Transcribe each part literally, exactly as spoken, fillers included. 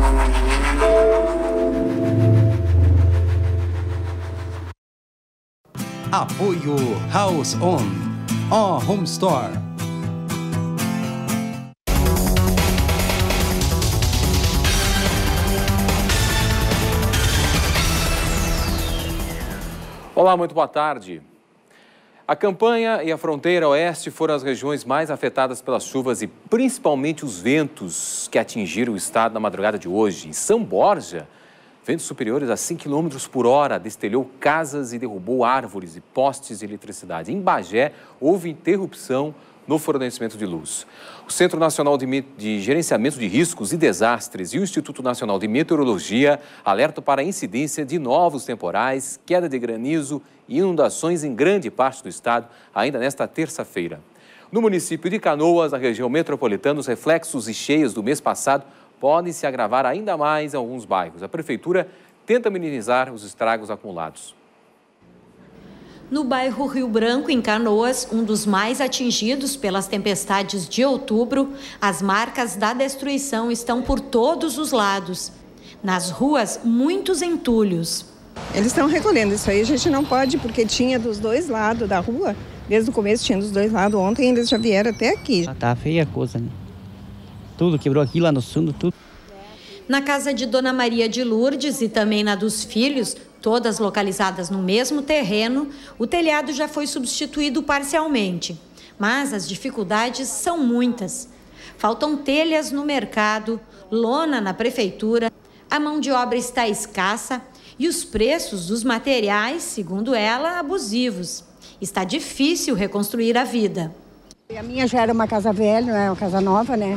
Apoio House On, ó Home Store. Olá, muito boa tarde. A campanha e a fronteira oeste foram as regiões mais afetadas pelas chuvas e principalmente os ventos que atingiram o estado na madrugada de hoje. Em São Borja, ventos superiores a cinco quilômetros por hora destelhou casas e derrubou árvores e postes de eletricidade. Em Bagé, houve interrupção no fornecimento de luz. O Centro Nacional de, de Gerenciamento de Riscos e Desastres e o Instituto Nacional de Meteorologia alertam para a incidência de novos temporais, queda de granizo e inundações em grande parte do estado, ainda nesta terça-feira. No município de Canoas, na região metropolitana, os reflexos e cheias do mês passado podem se agravar ainda mais em alguns bairros. A Prefeitura tenta minimizar os estragos acumulados. No bairro Rio Branco, em Canoas, um dos mais atingidos pelas tempestades de outubro, as marcas da destruição estão por todos os lados. Nas ruas, muitos entulhos. Eles estão recolhendo isso aí, a gente não pode, porque tinha dos dois lados da rua. Desde o começo tinha dos dois lados, ontem eles já vieram até aqui. Tá feia a coisa, né? Tudo quebrou aqui, lá no fundo, tudo. Na casa de Dona Maria de Lourdes e também na dos filhos, todas localizadas no mesmo terreno, o telhado já foi substituído parcialmente. Mas as dificuldades são muitas. Faltam telhas no mercado, lona na prefeitura, a mão de obra está escassa e os preços dos materiais, segundo ela, abusivos. Está difícil reconstruir a vida. A minha já era uma casa velha, né? Uma casa nova, né?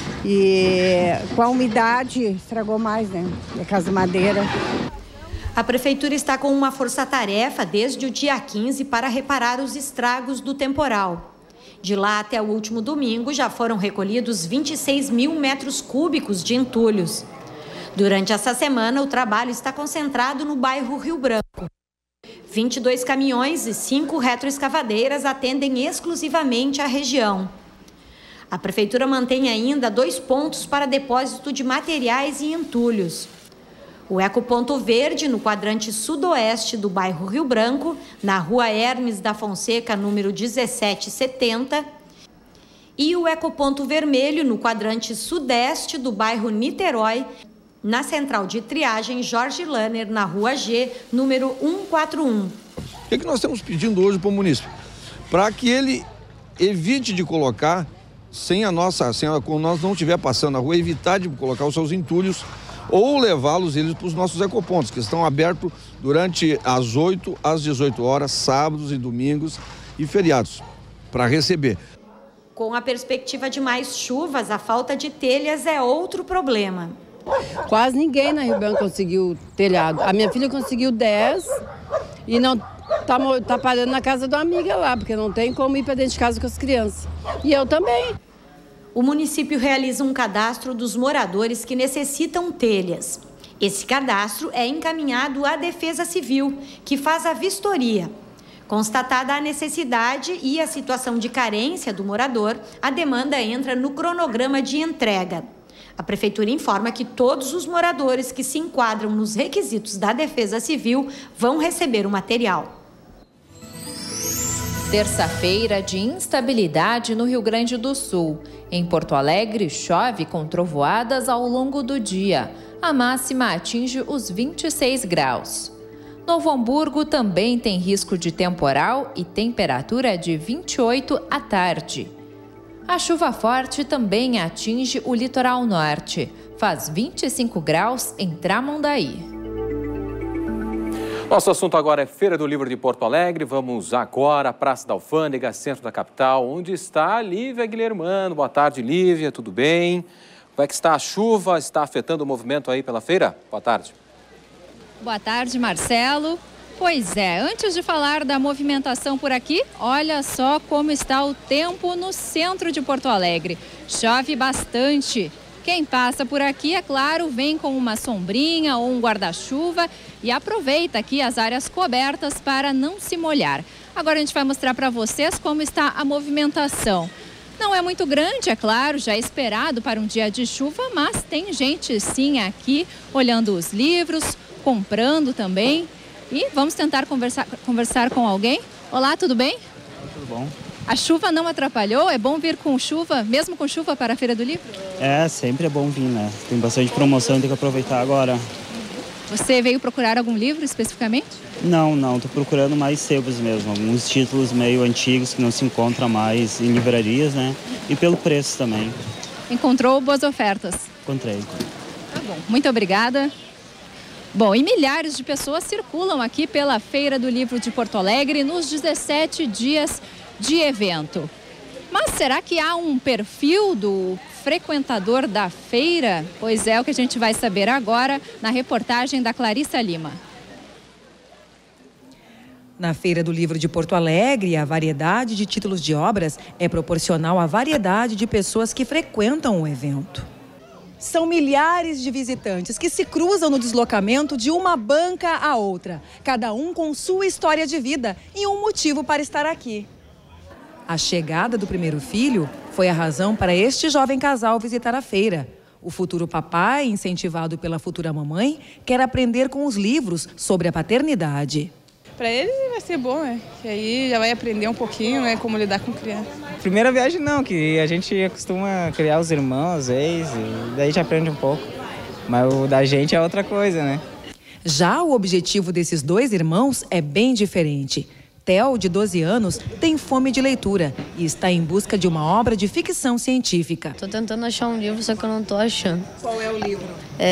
E com a umidade estragou mais, né? É casa de madeira. A prefeitura está com uma força-tarefa desde o dia quinze para reparar os estragos do temporal. De lá até o último domingo já foram recolhidos vinte e seis mil metros cúbicos de entulhos. Durante essa semana, o trabalho está concentrado no bairro Rio Branco. vinte e dois caminhões e cinco retroescavadeiras atendem exclusivamente a região. A prefeitura mantém ainda dois pontos para depósito de materiais e entulhos. O Ecoponto Verde, no quadrante sudoeste do bairro Rio Branco, na rua Hermes da Fonseca, número dezessete setenta, e o Ecoponto Vermelho, no quadrante sudeste do bairro Niterói, na central de triagem Jorge Lanner, na rua G, número cento e quarenta e um. O que, é que nós estamos pedindo hoje para o município? Para que ele evite de colocar, sem a nossa, sem a, quando nós não estiver passando na rua, evitar de colocar os seus entulhos ou levá-los eles para os nossos ecopontos, que estão abertos durante as oito às dezoito horas, sábados e domingos e feriados, para receber. Com a perspectiva de mais chuvas, a falta de telhas é outro problema. Quase ninguém na Rio Branco conseguiu telhado. A minha filha conseguiu dez e não tá, tá parando na casa de uma amiga lá, porque não tem como ir para dentro de casa com as crianças. E eu também. O município realiza um cadastro dos moradores que necessitam telhas. Esse cadastro é encaminhado à Defesa Civil, que faz a vistoria. Constatada a necessidade e a situação de carência do morador, a demanda entra no cronograma de entrega. A Prefeitura informa que todos os moradores que se enquadram nos requisitos da Defesa Civil vão receber o material. Terça-feira de instabilidade no Rio Grande do Sul. Em Porto Alegre, chove com trovoadas ao longo do dia. A máxima atinge os vinte e seis graus. Novo Hamburgo também tem risco de temporal e temperatura de vinte e oito à tarde. A chuva forte também atinge o litoral norte. Faz vinte e cinco graus em Tramandaí. Nosso assunto agora é Feira do Livro de Porto Alegre. Vamos agora à Praça da Alfândega, centro da capital, onde está a Lívia Guilhermano. Boa tarde, Lívia, tudo bem? Como é que está a chuva? Está afetando o movimento aí pela feira? Boa tarde. Boa tarde, Marcelo. Pois é, antes de falar da movimentação por aqui, olha só como está o tempo no centro de Porto Alegre. Chove bastante. Quem passa por aqui, é claro, vem com uma sombrinha ou um guarda-chuva e aproveita aqui as áreas cobertas para não se molhar. Agora a gente vai mostrar para vocês como está a movimentação. Não é muito grande, é claro, já é esperado para um dia de chuva, mas tem gente sim aqui olhando os livros, comprando também. E vamos tentar conversar, conversar com alguém. Olá, tudo bem? Tudo bom. A chuva não atrapalhou? É bom vir com chuva, mesmo com chuva, para a Feira do Livro? É, sempre é bom vir, né? Tem bastante promoção, tem que aproveitar agora. Você veio procurar algum livro especificamente? Não, não, tô procurando mais sebos mesmo, alguns títulos meio antigos que não se encontram mais em livrarias, né? E pelo preço também. Encontrou boas ofertas? Encontrei. Tá bom, muito obrigada. Bom, e milhares de pessoas circulam aqui pela Feira do Livro de Porto Alegre nos dezessete dias de evento. Mas será que há um perfil do frequentador da feira? Pois é o que a gente vai saber agora na reportagem da Clarissa Lima. Na Feira do Livro de Porto Alegre, a variedade de títulos de obras é proporcional à variedade de pessoas que frequentam o evento. São milhares de visitantes que se cruzam no deslocamento de uma banca a outra, cada um com sua história de vida e um motivo para estar aqui. A chegada do primeiro filho foi a razão para este jovem casal visitar a feira. O futuro papai, incentivado pela futura mamãe, quer aprender com os livros sobre a paternidade. Para ele vai ser bom, né? Que aí já vai aprender um pouquinho, né, como lidar com criança. Primeira viagem não, que a gente costuma criar os irmãos, ex, e daí já aprende um pouco. Mas o da gente é outra coisa, né? Já o objetivo desses dois irmãos é bem diferente. Theo, de doze anos, tem fome de leitura e está em busca de uma obra de ficção científica. Estou tentando achar um livro, só que eu não estou achando. Qual é o livro?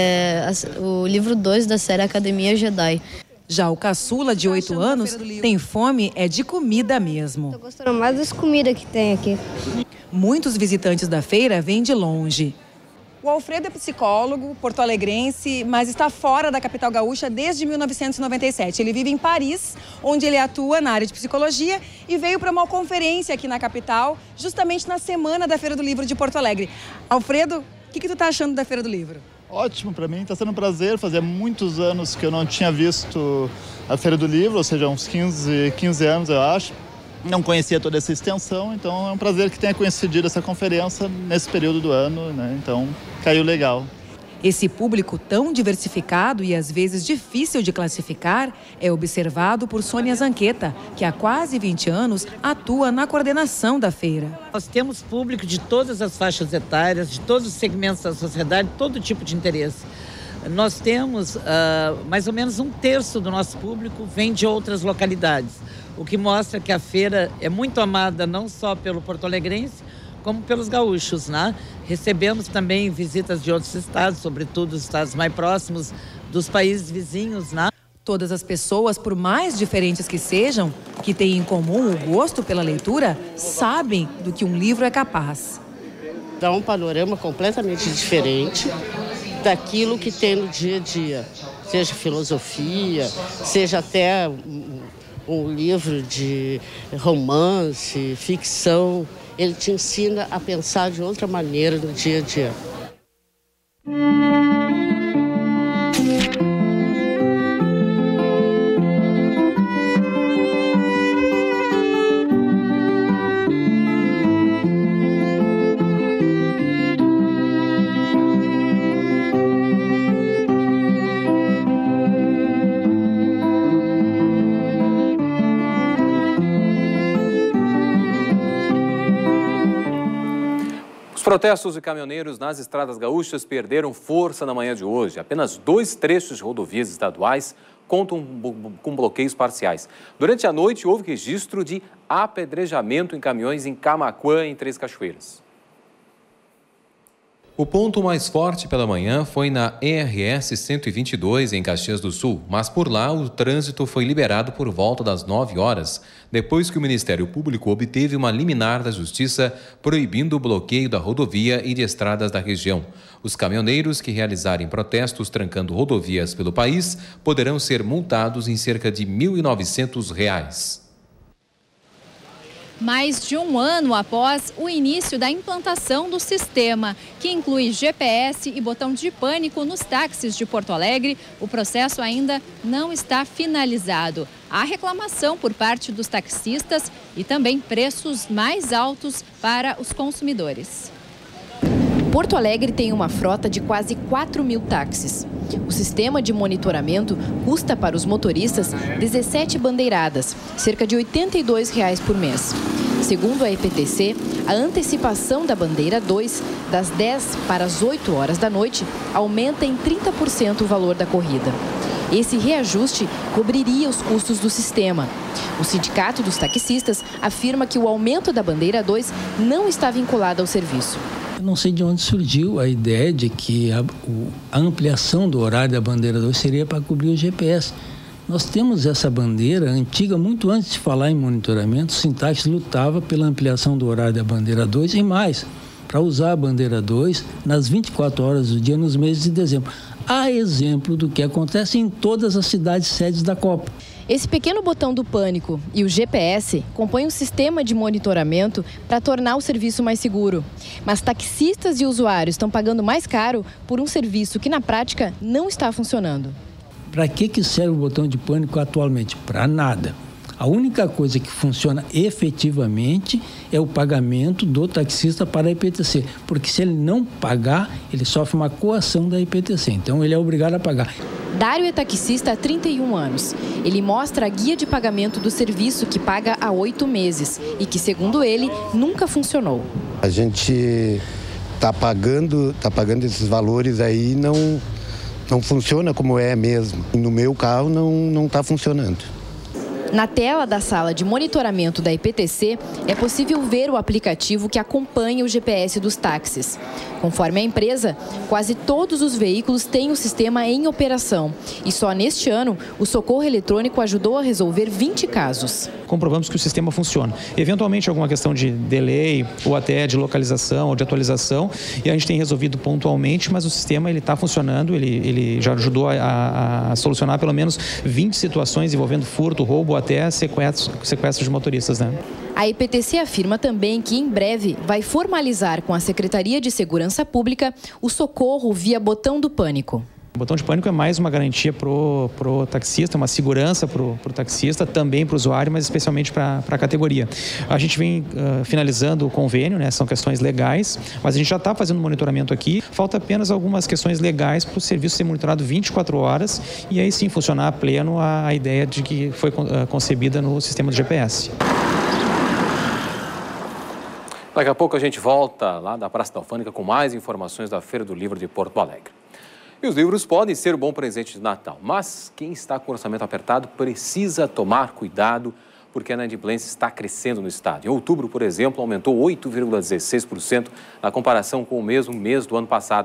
É o livro dois da série Academia Jedi. Já o caçula, de oito anos, tem fome é de comida mesmo. Estou gostando mais das comidas que tem aqui. Muitos visitantes da feira vêm de longe. O Alfredo é psicólogo, porto-alegrense, mas está fora da capital gaúcha desde mil novecentos e noventa e sete. Ele vive em Paris, onde ele atua na área de psicologia e veio para uma conferência aqui na capital, justamente na semana da Feira do Livro de Porto Alegre. Alfredo, o que, que tu está achando da Feira do Livro? Ótimo, para mim está sendo um prazer. Fazia muitos anos que eu não tinha visto a Feira do Livro, ou seja, uns quinze, quinze anos, eu acho. Não conhecia toda essa extensão, então é um prazer que tenha coincidido essa conferência nesse período do ano, né? Então caiu legal. Esse público tão diversificado e às vezes difícil de classificar é observado por Sônia Zanqueta, que há quase vinte anos atua na coordenação da feira. Nós temos público de todas as faixas etárias, de todos os segmentos da sociedade, todo tipo de interesse. Nós temos uh, mais ou menos um terço do nosso público vem de outras localidades, o que mostra que a feira é muito amada não só pelo porto-alegrense, como pelos gaúchos, né? Recebemos também visitas de outros estados, sobretudo os estados mais próximos dos países vizinhos, né? Todas as pessoas, por mais diferentes que sejam, que têm em comum o gosto pela leitura, sabem do que um livro é capaz. Dá um panorama completamente diferente daquilo que tem no dia a dia, seja filosofia, seja até um, um livro de romance, ficção. Ele te ensina a pensar de outra maneira no dia a dia. Os protestos de caminhoneiros nas estradas gaúchas perderam força na manhã de hoje. Apenas dois trechos de rodovias estaduais contam com bloqueios parciais. Durante a noite, houve registro de apedrejamento em caminhões em Camaquã, em Três Cachoeiras. O ponto mais forte pela manhã foi na E R S cento e vinte e dois, em Caxias do Sul, mas por lá o trânsito foi liberado por volta das nove horas, depois que o Ministério Público obteve uma liminar da Justiça proibindo o bloqueio da rodovia e de estradas da região. Os caminhoneiros que realizarem protestos trancando rodovias pelo país poderão ser multados em cerca de mil e novecentos reais. Mais de um ano após o início da implantação do sistema, que inclui G P S e botão de pânico nos táxis de Porto Alegre, o processo ainda não está finalizado. Há reclamação por parte dos taxistas e também preços mais altos para os consumidores. Porto Alegre tem uma frota de quase quatro mil táxis. O sistema de monitoramento custa para os motoristas dezessete bandeiradas, cerca de oitenta e dois reais por mês. Segundo a E P T C, a antecipação da bandeira dois, das dez para as oito horas da noite, aumenta em trinta por cento o valor da corrida. Esse reajuste cobriria os custos do sistema. O Sindicato dos Taxistas afirma que o aumento da bandeira dois não está vinculado ao serviço. Eu não sei de onde surgiu a ideia de que a, o, a ampliação do horário da bandeira dois seria para cobrir o G P S. Nós temos essa bandeira antiga, muito antes de falar em monitoramento, o Sintax lutava pela ampliação do horário da bandeira dois e mais, para usar a bandeira dois nas vinte e quatro horas do dia nos meses de dezembro. Há exemplo do que acontece em todas as cidades sedes da Copa. Esse pequeno botão do pânico e o G P S compõem um sistema de monitoramento para tornar o serviço mais seguro. Mas taxistas e usuários estão pagando mais caro por um serviço que, na prática, não está funcionando. Para que que serve o botão de pânico atualmente? Para nada. A única coisa que funciona efetivamente é o pagamento do taxista para a I P T C, porque se ele não pagar, ele sofre uma coação da I P T C, então ele é obrigado a pagar. Dário é taxista há trinta e um anos. Ele mostra a guia de pagamento do serviço que paga há oito meses e que, segundo ele, nunca funcionou. A gente está pagando, tá pagando esses valores aí e não, não funciona como é mesmo. No meu carro não não está funcionando. Na tela da sala de monitoramento da I P T C, é possível ver o aplicativo que acompanha o G P S dos táxis. Conforme a empresa, quase todos os veículos têm o sistema em operação. E só neste ano, o socorro eletrônico ajudou a resolver vinte casos. Comprovamos que o sistema funciona. Eventualmente, alguma questão de delay ou até de localização ou de atualização, e a gente tem resolvido pontualmente, mas o sistema está funcionando, ele, ele já ajudou a, a, a solucionar pelo menos vinte situações envolvendo furto, roubo, até sequestro, sequestro de motoristas, né? A I P T C afirma também que, em breve, vai formalizar com a Secretaria de Segurança Pública o socorro via botão do pânico. O botão de pânico é mais uma garantia para o taxista, uma segurança para o taxista, também para o usuário, mas especialmente para a categoria. A gente vem uh, finalizando o convênio, né? São questões legais, mas a gente já está fazendo monitoramento aqui. Falta apenas algumas questões legais para o serviço ser monitorado vinte e quatro horas e aí sim funcionar a pleno a, a ideia de que foi uh, concebida no sistema do G P S. Daqui a pouco a gente volta lá da Praça da Alfândega com mais informações da Feira do Livro de Porto Alegre. E os livros podem ser um bom presente de Natal, mas quem está com o orçamento apertado precisa tomar cuidado, porque a inadimplência está crescendo no estado. Em outubro, por exemplo, aumentou oito vírgula dezesseis por cento na comparação com o mesmo mês do ano passado.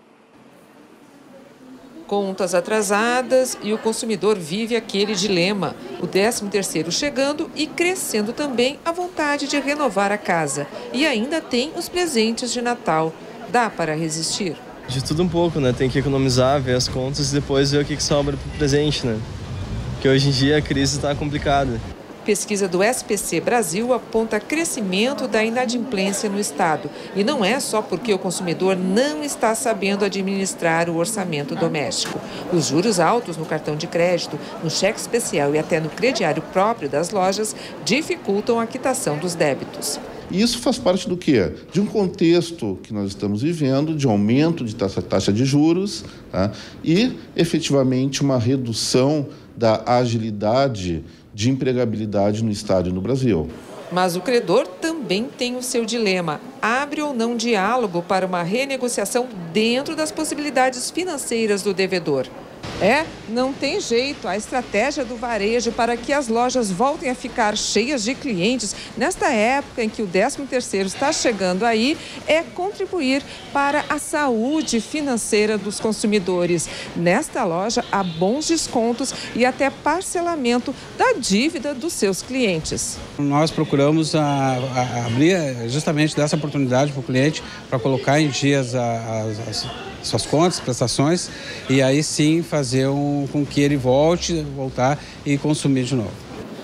Contas atrasadas e o consumidor vive aquele dilema. O décimo terceiro chegando e crescendo também a vontade de renovar a casa. E ainda tem os presentes de Natal. Dá para resistir? De tudo um pouco, né? Tem que economizar, ver as contas e depois ver o que, que sobra para o presente, né? Porque hoje em dia a crise está complicada. Pesquisa do S P C Brasil aponta crescimento da inadimplência no estado. E não é só porque o consumidor não está sabendo administrar o orçamento doméstico. Os juros altos no cartão de crédito, no cheque especial e até no crediário próprio das lojas dificultam a quitação dos débitos. E isso faz parte do quê? De um contexto que nós estamos vivendo, de aumento de taxa, taxa de juros, tá? E, efetivamente, uma redução da agilidade de empregabilidade no estado e no Brasil. Mas o credor também tem o seu dilema. Abre ou não diálogo para uma renegociação dentro das possibilidades financeiras do devedor? É, não tem jeito. A estratégia do varejo para que as lojas voltem a ficar cheias de clientes nesta época em que o décimo terceiro está chegando aí é contribuir para a saúde financeira dos consumidores. Nesta loja há bons descontos e até parcelamento da dívida dos seus clientes. Nós procuramos a, a abrir justamente dessa oportunidade para o cliente para colocar em dias as, as suas contas, prestações e aí sim fazer um, com que ele volte, voltar e consumir de novo.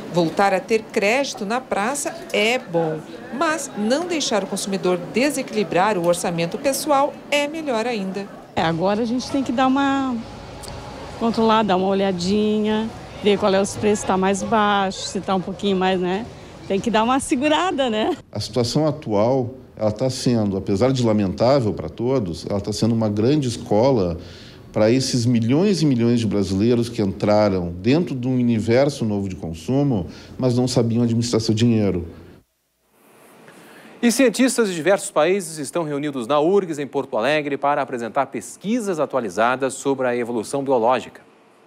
Voltar a ter crédito na praça é bom, mas não deixar o consumidor desequilibrar o orçamento pessoal é melhor ainda. É, agora a gente tem que dar uma controlada, dar uma olhadinha, ver qual é os preços, está mais baixo, se está um pouquinho mais, né? Tem que dar uma segurada, né? A situação atual, ela está sendo, apesar de lamentável para todos, ela está sendo uma grande escola para esses milhões e milhões de brasileiros que entraram dentro de um universo novo de consumo, mas não sabiam administrar seu dinheiro. E cientistas de diversos países estão reunidos na U R G S, em Porto Alegre, para apresentar pesquisas atualizadas sobre a evolução biológica.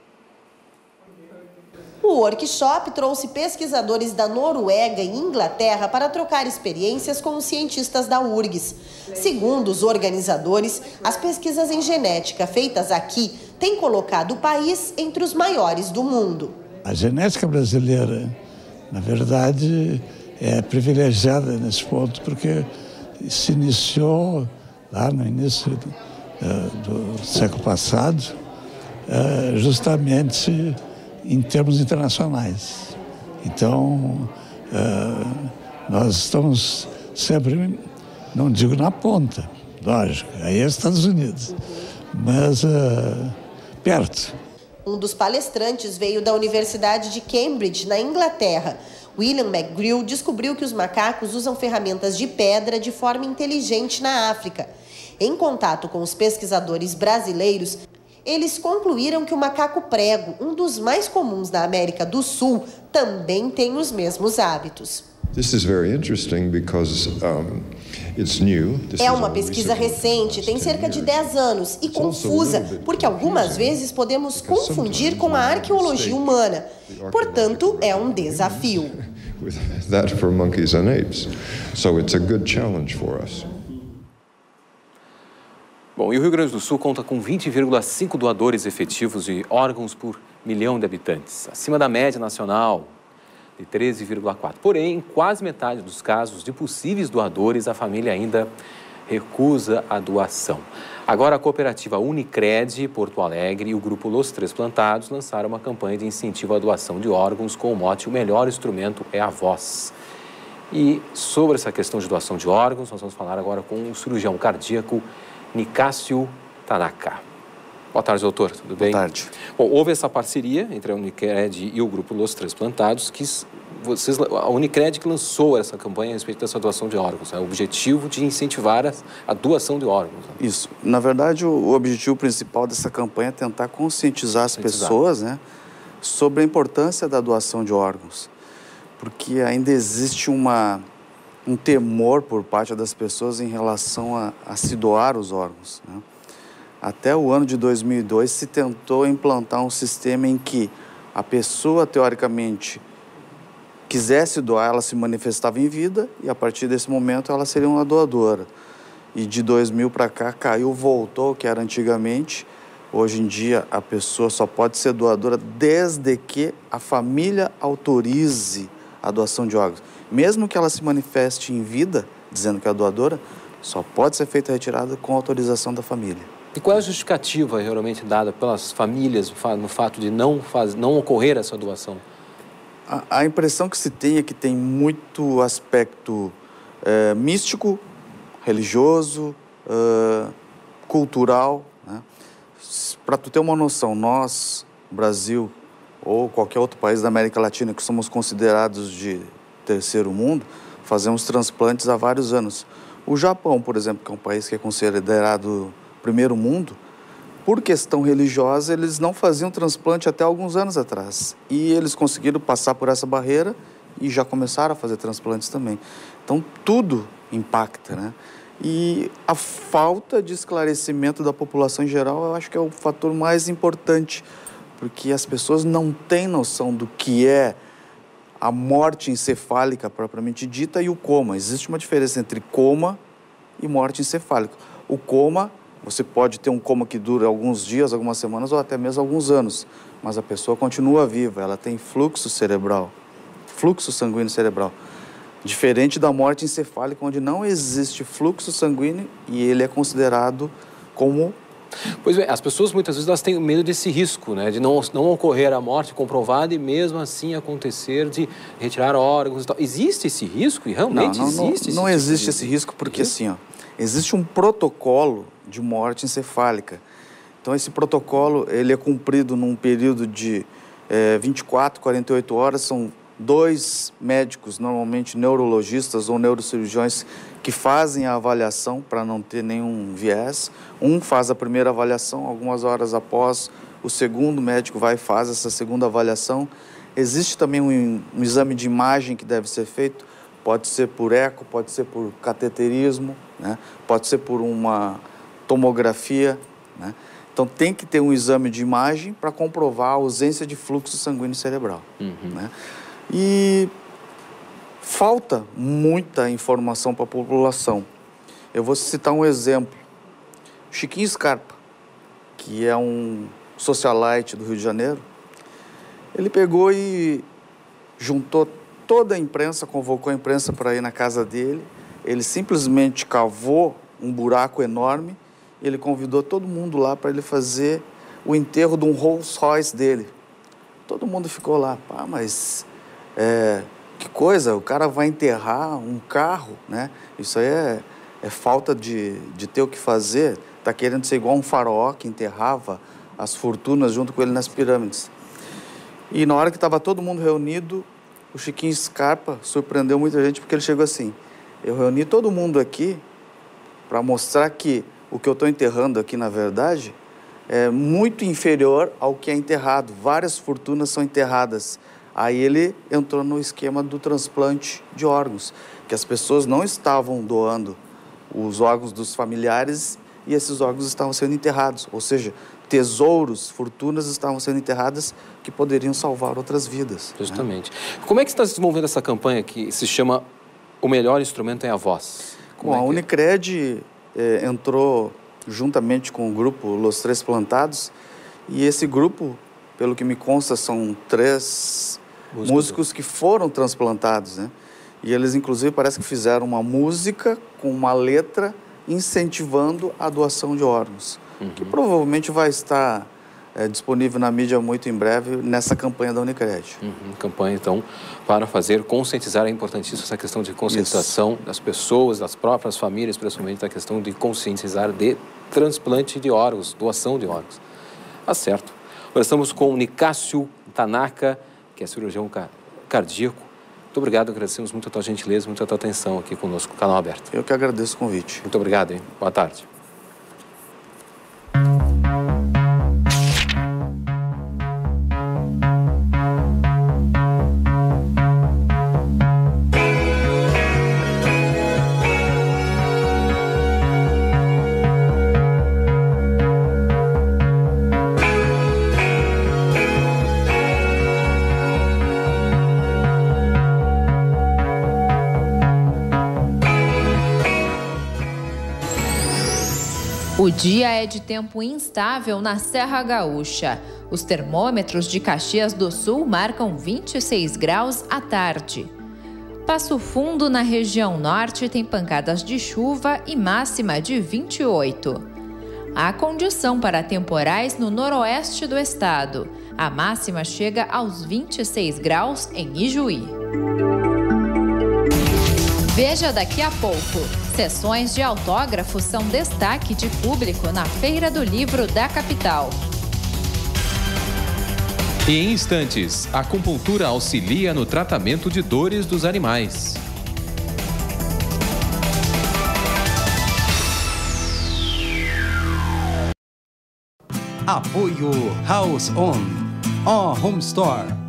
O workshop trouxe pesquisadores da Noruega e Inglaterra para trocar experiências com os cientistas da U R G S. Segundo os organizadores, as pesquisas em genética feitas aqui têm colocado o país entre os maiores do mundo. A genética brasileira, na verdade, é privilegiada nesse ponto, porque se iniciou lá no início do, uh, do século passado, uh, justamente em termos internacionais. Então, uh, nós estamos sempre, não digo na ponta, lógico, aí é Estados Unidos, mas uh, perto. Um dos palestrantes veio da Universidade de Cambridge, na Inglaterra. William McGrew descobriu que os macacos usam ferramentas de pedra de forma inteligente na África. Em contato com os pesquisadores brasileiros, eles concluíram que o macaco prego, um dos mais comuns na América do Sul, também tem os mesmos hábitos. This is very interesting because um, it's new. This é uma pesquisa recente, tem cerca de dez anos e confusa, porque algumas vezes podemos confundir com a arqueologia humana. Portanto, é um desafio. With that for monkeys and apes. So it's a good challenge for us. Bom, e o Rio Grande do Sul conta com vinte vírgula cinco doadores efetivos de órgãos por milhão de habitantes, acima da média nacional de treze vírgula quatro. Porém, em quase metade dos casos de possíveis doadores, a família ainda recusa a doação. Agora, a cooperativa Unicred, Porto Alegre, e o grupo Los Transplantados lançaram uma campanha de incentivo à doação de órgãos com o mote "O melhor instrumento é a voz". E sobre essa questão de doação de órgãos, nós vamos falar agora com o cirurgião cardíaco Nicásio Tanaka. Boa tarde, doutor. Tudo bem? Boa tarde. Bom, houve essa parceria entre a Unicred e o grupo Los Transplantados, que vocês, a Unicred que lançou essa campanha a respeito dessa doação de órgãos, né? O objetivo de incentivar a, a doação de órgãos. Né? Isso. Na verdade, o, o objetivo principal dessa campanha é tentar conscientizar as conscientizar. pessoas, né, sobre a importância da doação de órgãos. Porque ainda existe uma, um temor por parte das pessoas em relação a, a se doar os órgãos, né? Até o ano de dois mil e dois se tentou implantar um sistema em que a pessoa, teoricamente, quisesse doar, ela se manifestava em vida e a partir desse momento ela seria uma doadora. E de dois mil para cá caiu, voltou, que era antigamente. Hoje em dia a pessoa só pode ser doadora desde que a família autorize a doação de órgãos. Mesmo que ela se manifeste em vida, dizendo que é doadora, só pode ser feita a retirada com autorização da família. E qual é a justificativa geralmente dada pelas famílias no fato de não, faz, não ocorrer essa doação? A, a impressão que se tem é que tem muito aspecto é, místico, religioso, é, cultural, né? Para tu ter uma noção, nós, Brasil ou qualquer outro país da América Latina que somos considerados de terceiro mundo, fazemos transplantes há vários anos. O Japão, por exemplo, que é um país que é considerado primeiro mundo, por questão religiosa, eles não faziam transplante até alguns anos atrás. E eles conseguiram passar por essa barreira e já começaram a fazer transplantes também. Então, tudo impacta, né? E a falta de esclarecimento da população em geral, eu acho que é o fator mais importante, porque as pessoas não têm noção do que é a morte encefálica propriamente dita e o coma. Existe uma diferença entre coma e morte encefálica. O coma, você pode ter um coma que dura alguns dias, algumas semanas ou até mesmo alguns anos, mas a pessoa continua viva, ela tem fluxo cerebral, fluxo sanguíneo cerebral. Diferente da morte encefálica, onde não existe fluxo sanguíneo e ele é considerado como Pois bem, as pessoas muitas vezes elas têm medo desse risco, né? De não, não ocorrer a morte comprovada e mesmo assim acontecer de retirar órgãos e tal. Existe esse risco? E realmente não, não, existe? Não, não esse existe tipo de... esse risco porque assim, ó, existe um protocolo de morte encefálica. Então esse protocolo ele é cumprido num período de é, vinte e quatro, quarenta e oito horas, são dois médicos, normalmente neurologistas ou neurocirurgiões, que fazem a avaliação para não ter nenhum viés. Um faz a primeira avaliação, algumas horas após, o segundo médico vai e faz essa segunda avaliação. Existe também um, um exame de imagem que deve ser feito, pode ser por eco, pode ser por cateterismo, né? Pode ser por uma tomografia, né? Então tem que ter um exame de imagem para comprovar a ausência de fluxo sanguíneo cerebral, uhum. né? E falta muita informação para a população. Eu vou citar um exemplo. Chiquinho Scarpa, que é um socialite do Rio de Janeiro, ele pegou e juntou toda a imprensa, convocou a imprensa para ir na casa dele, ele simplesmente cavou um buraco enorme e ele convidou todo mundo lá para ele fazer o enterro de um Rolls Royce dele. Todo mundo ficou lá, pá, mas... É, que coisa, o cara vai enterrar um carro, né? Isso aí é, é falta de, de ter o que fazer. Tá querendo ser igual um faraó que enterrava as fortunas junto com ele nas pirâmides. E na hora que estava todo mundo reunido, o Chiquinho Scarpa surpreendeu muita gente porque ele chegou assim: eu reuni todo mundo aqui para mostrar que o que eu estou enterrando aqui, na verdade, é muito inferior ao que é enterrado. Várias fortunas são enterradas. Aí ele entrou no esquema do transplante de órgãos, que as pessoas não estavam doando os órgãos dos familiares e esses órgãos estavam sendo enterrados. Ou seja, tesouros, fortunas estavam sendo enterradas que poderiam salvar outras vidas. Justamente. Né? Como é que está se desenvolvendo essa campanha que se chama O Melhor Instrumento é a Voz? Como Bom, é a que... Unicred eh, entrou juntamente com o grupo Los Tres Plantados e esse grupo, pelo que me consta, são três... Músicos. músicos que foram transplantados, né? E eles, inclusive, parece que fizeram uma música com uma letra incentivando a doação de órgãos, uhum. que provavelmente vai estar é, disponível na mídia muito em breve nessa campanha da Unicred. Uhum. Campanha, então, para fazer, conscientizar, é importantíssimo essa questão de conscientização Isso. das pessoas, das próprias famílias, principalmente da questão de conscientizar de transplante de órgãos, doação de órgãos. Tá certo. Nós estamos com o Nicásio Tanaka, que é cirurgião cardíaco. Muito obrigado, agradecemos muito a tua gentileza, muito a tua atenção aqui conosco, canal aberto. Eu que agradeço o convite. Muito obrigado, hein? Boa tarde. O dia é de tempo instável na Serra Gaúcha. Os termômetros de Caxias do Sul marcam vinte e seis graus à tarde. Passo Fundo, na região norte, tem pancadas de chuva e máxima de vinte e oito. Há condição para temporais no noroeste do estado. A máxima chega aos vinte e seis graus em Ijuí. Veja daqui a pouco. Sessões de autógrafos são destaque de público na Feira do Livro da capital. E em instantes, a acupuntura auxilia no tratamento de dores dos animais. Apoio House On, ó Home Store.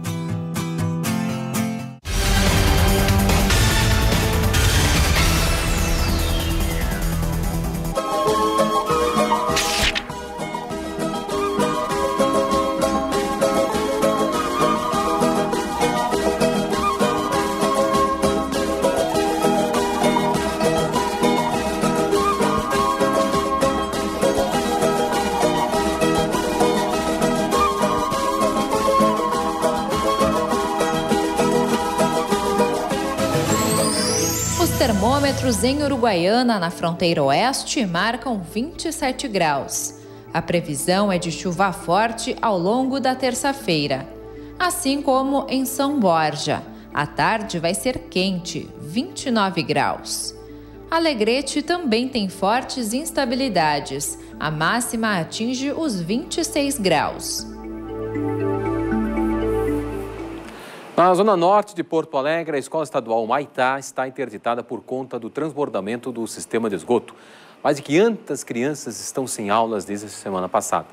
Termômetros em Uruguaiana, na fronteira oeste, marcam vinte e sete graus. A previsão é de chuva forte ao longo da terça-feira, assim como em São Borja. À tarde vai ser quente, vinte e nove graus. Alegrete também tem fortes instabilidades. A máxima atinge os vinte e seis graus. Na zona norte de Porto Alegre, a Escola Estadual Humaitá está interditada por conta do transbordamento do sistema de esgoto. Mais de quinhentas crianças estão sem aulas desde a semana passada.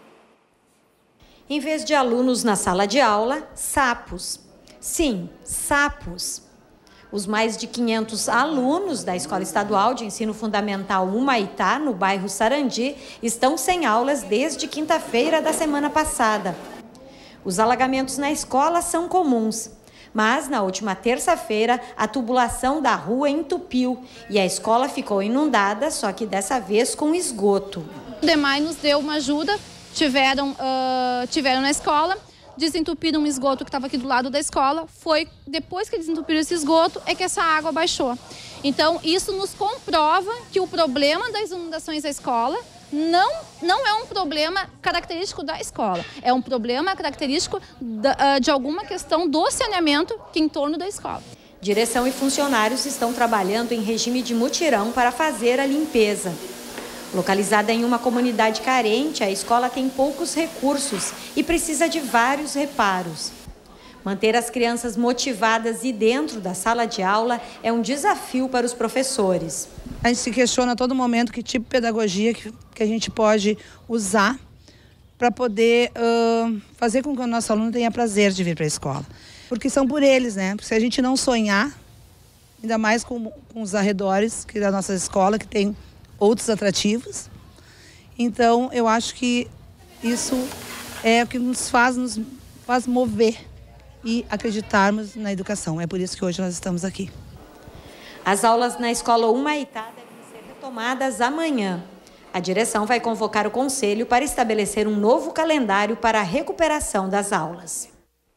Em vez de alunos na sala de aula, sapos. Sim, sapos. Os mais de quinhentos alunos da Escola Estadual de Ensino Fundamental Humaitá, no bairro Sarandi, estão sem aulas desde quinta-feira da semana passada. Os alagamentos na escola são comuns, mas na última terça-feira a tubulação da rua entupiu e a escola ficou inundada, só que dessa vez com esgoto. O DEMAI nos deu uma ajuda, tiveram, uh, tiveram na escola, desentupiram um esgoto que estava aqui do lado da escola. Foi depois que desentupiram esse esgoto é que essa água baixou. Então isso nos comprova que o problema das inundações da escola Não, não é um problema característico da escola, é um problema característico da, de alguma questão do saneamento que em torno da escola. Direção e funcionários estão trabalhando em regime de mutirão para fazer a limpeza. Localizada em uma comunidade carente, a escola tem poucos recursos e precisa de vários reparos. Manter as crianças motivadas e dentro da sala de aula é um desafio para os professores. A gente se questiona a todo momento que tipo de pedagogia que, que a gente pode usar para poder uh, fazer com que o nosso aluno tenha prazer de vir para a escola. Porque são por eles, né? Porque se a gente não sonhar, ainda mais com, com os arredores que da nossa escola, que tem outros atrativos. Então, eu acho que isso é o que nos faz, nos faz mover e acreditarmos na educação. É por isso que hoje nós estamos aqui. As aulas na escola Humaitá devem ser retomadas amanhã. A direção vai convocar o conselho para estabelecer um novo calendário para a recuperação das aulas.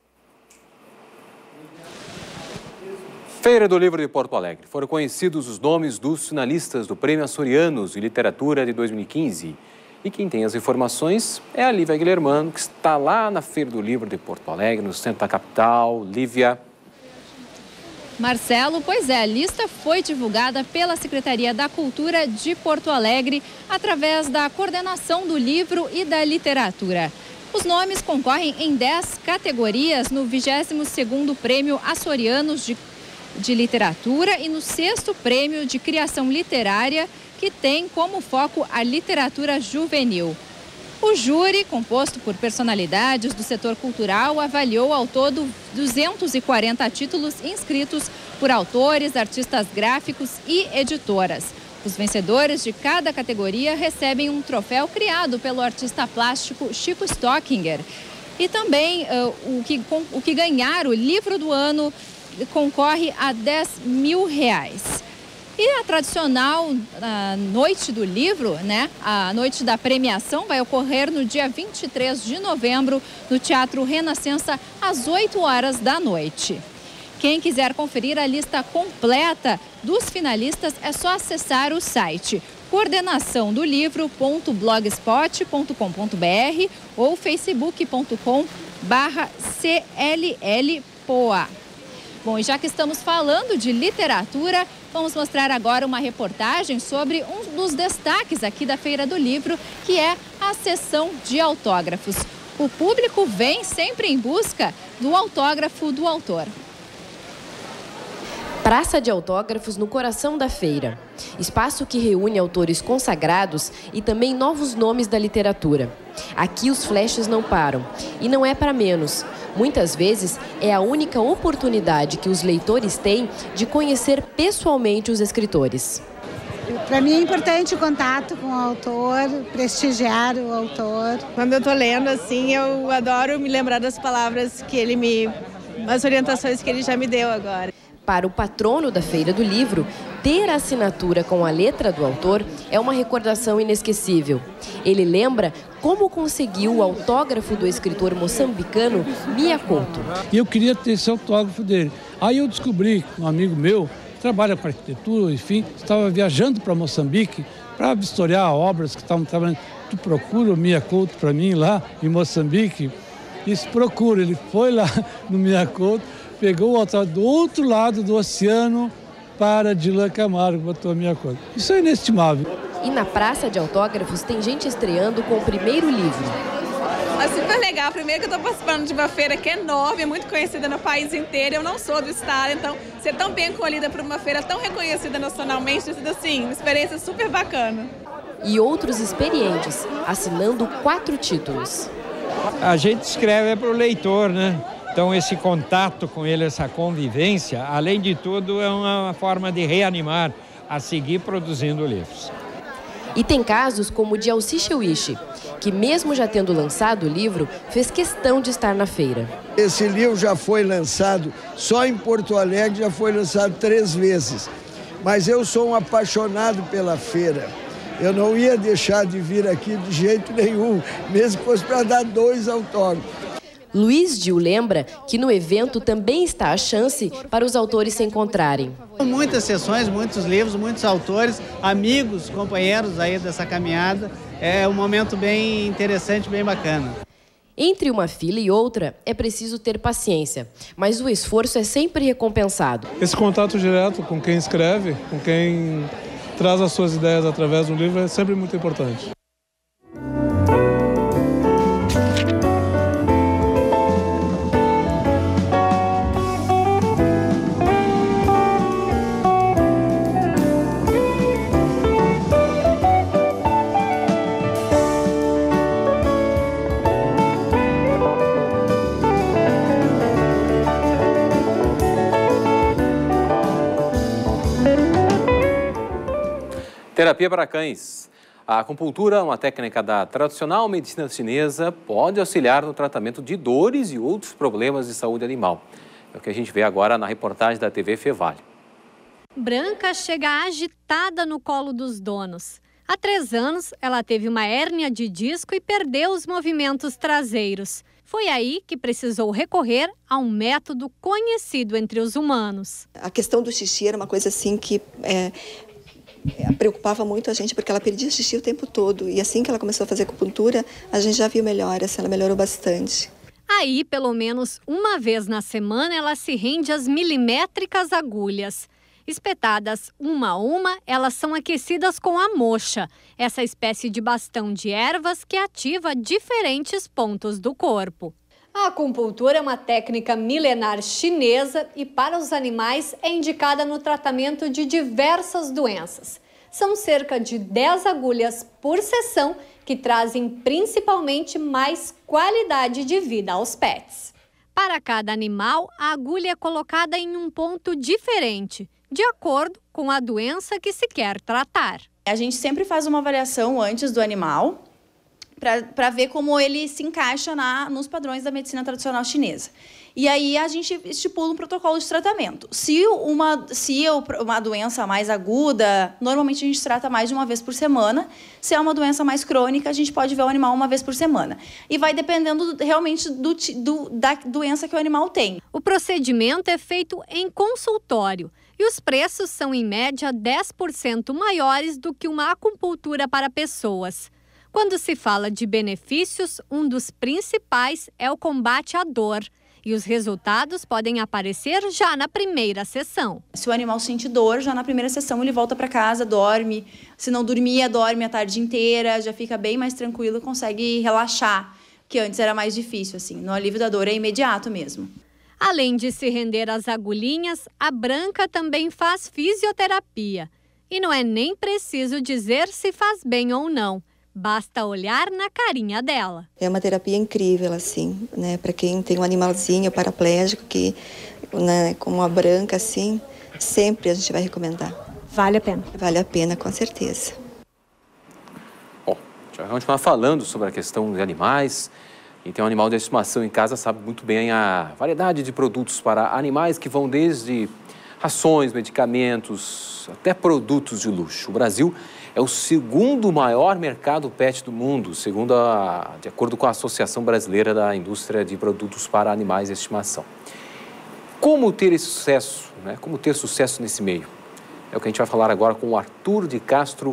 Feira do Livro de Porto Alegre. Foram conhecidos os nomes dos finalistas do Prêmio Açorianos de Literatura de dois mil e quinze. E quem tem as informações é a Lívia Guilhermano, que está lá na Feira do Livro de Porto Alegre, no centro da capital. Lívia. Marcelo, pois é, a lista foi divulgada pela Secretaria da Cultura de Porto Alegre através da coordenação do livro e da literatura. Os nomes concorrem em dez categorias no vigésimo segundo Prêmio Açorianos de, de Literatura e no sexto Prêmio de Criação Literária, que tem como foco a literatura juvenil. O júri, composto por personalidades do setor cultural, avaliou ao todo duzentos e quarenta títulos inscritos por autores, artistas gráficos e editoras. Os vencedores de cada categoria recebem um troféu criado pelo artista plástico Chico Stockinger. E também uh, o, que, com, o que ganhar o livro do ano concorre a dez mil reais. E a tradicional a Noite do Livro, né? A noite da premiação vai ocorrer no dia vinte e três de novembro, no Teatro Renascença, às oito horas da noite. Quem quiser conferir a lista completa dos finalistas é só acessar o site coordenação do livro ponto blogspot ponto com ponto br ou facebook ponto com barra C L L Poa. Bom, e já que estamos falando de literatura, vamos mostrar agora uma reportagem sobre um dos destaques aqui da Feira do Livro, que é a sessão de autógrafos. O público vem sempre em busca do autógrafo do autor. Praça de autógrafos no coração da feira. Espaço que reúne autores consagrados e também novos nomes da literatura. Aqui os flashes não param. E não é para menos. Muitas vezes é a única oportunidade que os leitores têm de conhecer pessoalmente os escritores. Para mim é importante o contato com o autor, prestigiar o autor. Quando eu estou lendo assim, eu adoro me lembrar das palavras que ele me... as orientações que ele já me deu agora. Para o patrono da Feira do Livro, ter a assinatura com a letra do autor é uma recordação inesquecível. Ele lembra como conseguiu o autógrafo do escritor moçambicano Mia Couto. E eu queria ter esse autógrafo dele. Aí eu descobri que um amigo meu, que trabalha com arquitetura, enfim, estava viajando para Moçambique para vistoriar obras que estavam trabalhando. tu procura o Mia Couto para mim lá em Moçambique. Isso, procura. Ele foi lá no Mia Couto, pegou o autógrafo do outro lado do oceano para Dylan Camargo, botou a Mia Couto. Isso é inestimável. E na Praça de Autógrafos tem gente estreando com o primeiro livro. É super legal. Primeiro que eu estou participando de uma feira que é enorme, é muito conhecida no país inteiro. Eu não sou do estado, então ser tão bem acolhida por uma feira tão reconhecida nacionalmente, tem sido assim, uma experiência super bacana. E outros experientes, assinando quatro títulos. A gente escreve para o leitor, né? Então esse contato com ele, essa convivência, além de tudo, é uma forma de reanimar a seguir produzindo livros. E tem casos como o de Alci Chewishi, que mesmo já tendo lançado o livro, fez questão de estar na feira. Esse livro já foi lançado, só em Porto Alegre já foi lançado três vezes. Mas eu sou um apaixonado pela feira. Eu não ia deixar de vir aqui de jeito nenhum, mesmo que fosse para dar dois autógrafos. Luiz Gil lembra que no evento também está a chance para os autores se encontrarem. Muitas sessões, muitos livros, muitos autores, amigos, companheiros aí dessa caminhada. É um momento bem interessante, bem bacana. Entre uma fila e outra, é preciso ter paciência, mas o esforço é sempre recompensado. Esse contato direto com quem escreve, com quem traz as suas ideias através do livro é sempre muito importante. Terapia para cães. A acupuntura, uma técnica da tradicional medicina chinesa, pode auxiliar no tratamento de dores e outros problemas de saúde animal. É o que a gente vê agora na reportagem da T V Fevale. Branca chega agitada no colo dos donos. Há três anos, ela teve uma hérnia de disco e perdeu os movimentos traseiros. Foi aí que precisou recorrer a um método conhecido entre os humanos. A questão do xixi era uma coisa assim que é, preocupava muito a gente, porque ela perdia xixi o tempo todo. E assim que ela começou a fazer acupuntura, a gente já viu melhoras, ela melhorou bastante. Aí, pelo menos uma vez na semana, ela se rende às milimétricas agulhas. Espetadas uma a uma, elas são aquecidas com a moxa, essa espécie de bastão de ervas que ativa diferentes pontos do corpo. A acupuntura é uma técnica milenar chinesa e para os animais é indicada no tratamento de diversas doenças. São cerca de dez agulhas por sessão que trazem principalmente mais qualidade de vida aos pets. Para cada animal, a agulha é colocada em um ponto diferente, de acordo com a doença que se quer tratar. A gente sempre faz uma avaliação antes do animal para ver como ele se encaixa na, nos padrões da medicina tradicional chinesa. E aí a gente estipula um protocolo de tratamento. Se uma, se uma doença mais aguda, normalmente a gente trata mais de uma vez por semana. Se é uma doença mais crônica, a gente pode ver o animal uma vez por semana. E vai dependendo realmente do, do, da doença que o animal tem. O procedimento é feito em consultório. E os preços são, em média, dez por cento maiores do que uma acupuntura para pessoas. Quando se fala de benefícios, um dos principais é o combate à dor. E os resultados podem aparecer já na primeira sessão. Se o animal sente dor, já na primeira sessão ele volta para casa, dorme. Se não dormia, dorme a tarde inteira, já fica bem mais tranquilo, consegue relaxar, que antes era mais difícil, assim. No alívio da dor é imediato mesmo. Além de se render às agulhinhas, a Branca também faz fisioterapia. E não é nem preciso dizer se faz bem ou não. Basta olhar na carinha dela. É uma terapia incrível, assim, né? Para quem tem um animalzinho paraplégico, que, né, como a Branca, assim, sempre a gente vai recomendar. Vale a pena. Vale a pena, com certeza. Bom, já vamos continuar falando sobre a questão de animais. Quem tem um animal de estimação em casa sabe muito bem a variedade de produtos para animais que vão desde rações, medicamentos, até produtos de luxo. O Brasil é o segundo maior mercado pet do mundo, segundo a, de acordo com a Associação Brasileira da Indústria de Produtos para Animais de Estimação. Como ter esse sucesso, né? Como ter sucesso nesse meio? É o que a gente vai falar agora com o Arthur de Castro,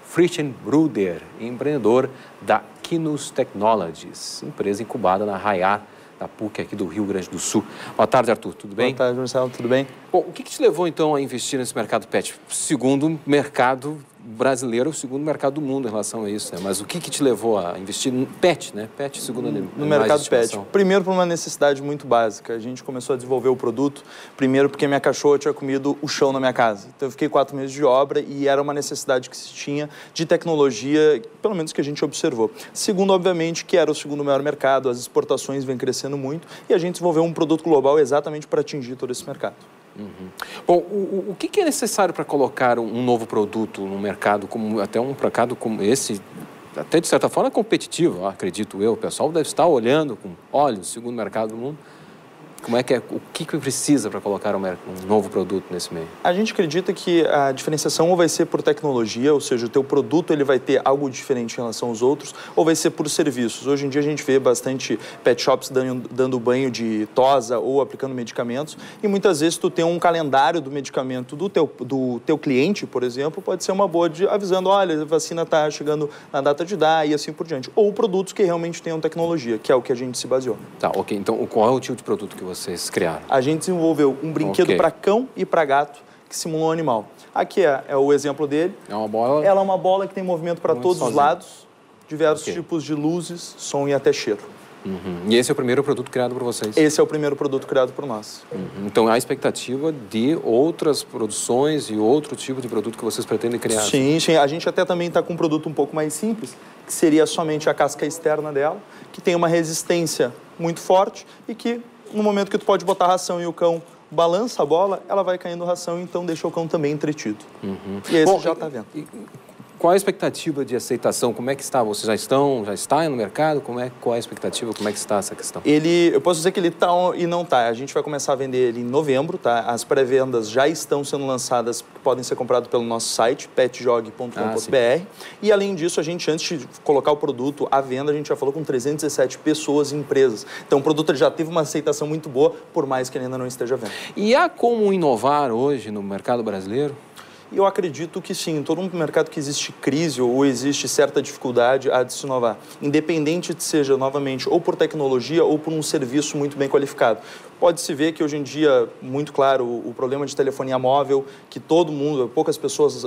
Frischenbruder, empreendedor da Quinus Technologies, empresa incubada na Raiar da P U C aqui do Rio Grande do Sul. Boa tarde, Arthur, tudo bem? Boa tarde, Marcelo, tudo bem? Bom, o que, que te levou, então, a investir nesse mercado pet? Segundo o mercado brasileiro, segundo o mercado do mundo em relação a isso, né? Mas o que, que te levou a investir no pet, né? Pet, segundo no, a no mercado pet. Primeiro, por uma necessidade muito básica. A gente começou a desenvolver o produto, primeiro porque minha cachorra tinha comido o chão na minha casa. Então, eu fiquei quatro meses de obra e era uma necessidade que se tinha de tecnologia, pelo menos que a gente observou. Segundo, obviamente, que era o segundo maior mercado, as exportações vêm crescendo muito e a gente desenvolveu um produto global exatamente para atingir todo esse mercado. Uhum. Bom, o, o que é necessário para colocar um novo produto no mercado, como até um mercado como esse, até de certa forma competitivo, acredito eu, o pessoal deve estar olhando com olhos, segundo mercado do mundo. Como é que é, o que, que precisa para colocar um, um novo produto nesse meio? A gente acredita que a diferenciação ou vai ser por tecnologia, ou seja, o teu produto ele vai ter algo diferente em relação aos outros, ou vai ser por serviços. Hoje em dia a gente vê bastante pet shops dando, dando banho de tosa ou aplicando medicamentos, e muitas vezes tu tem um calendário do medicamento do teu, do teu cliente, por exemplo, pode ser uma boa de avisando, olha, a vacina está chegando na data de dar e assim por diante. Ou produtos que realmente tenham tecnologia, que é o que a gente se baseou. Tá, ok. Então, qual é o tipo de produto que você vocês criaram? A gente desenvolveu um brinquedo okay. para cão e para gato que simula um animal. Aqui é, é o exemplo dele. É uma bola? Ela é uma bola que tem movimento para todos sozinho. Os lados, diversos okay. tipos de luzes, som e até cheiro. Uhum. E esse é o primeiro produto criado por vocês? Esse é o primeiro produto criado por nós. Uhum. Então, há expectativa de outras produções e outro tipo de produto que vocês pretendem criar? Sim, sim. A gente até também está com um produto um pouco mais simples, que seria somente a casca externa dela, que tem uma resistência muito forte e que no momento que tu pode botar ração e o cão balança a bola, ela vai caindo ração, então deixa o cão também entretido. Uhum. E esse Bom, já está vendo. E, qual a expectativa de aceitação? Como é que está? Vocês já estão, já está no mercado? Como é, qual é a expectativa? Como é que está essa questão? Ele, eu posso dizer que ele está e não está. A gente vai começar a vender ele em novembro, tá? As pré-vendas já estão sendo lançadas, podem ser compradas pelo nosso site, petjog ponto com ponto br. Ah, e além disso, a gente, antes de colocar o produto à venda, a gente já falou com trezentas e dezessete pessoas e empresas. Então, o produto já teve uma aceitação muito boa, por mais que ele ainda não esteja à venda. E há como inovar hoje no mercado brasileiro? Eu acredito que sim, em todo um mercado que existe crise ou existe certa dificuldade há de se inovar, independente de seja, novamente, ou por tecnologia ou por um serviço muito bem qualificado. Pode-se ver que hoje em dia, muito claro, o, o problema de telefonia móvel, que todo mundo, poucas pessoas uh,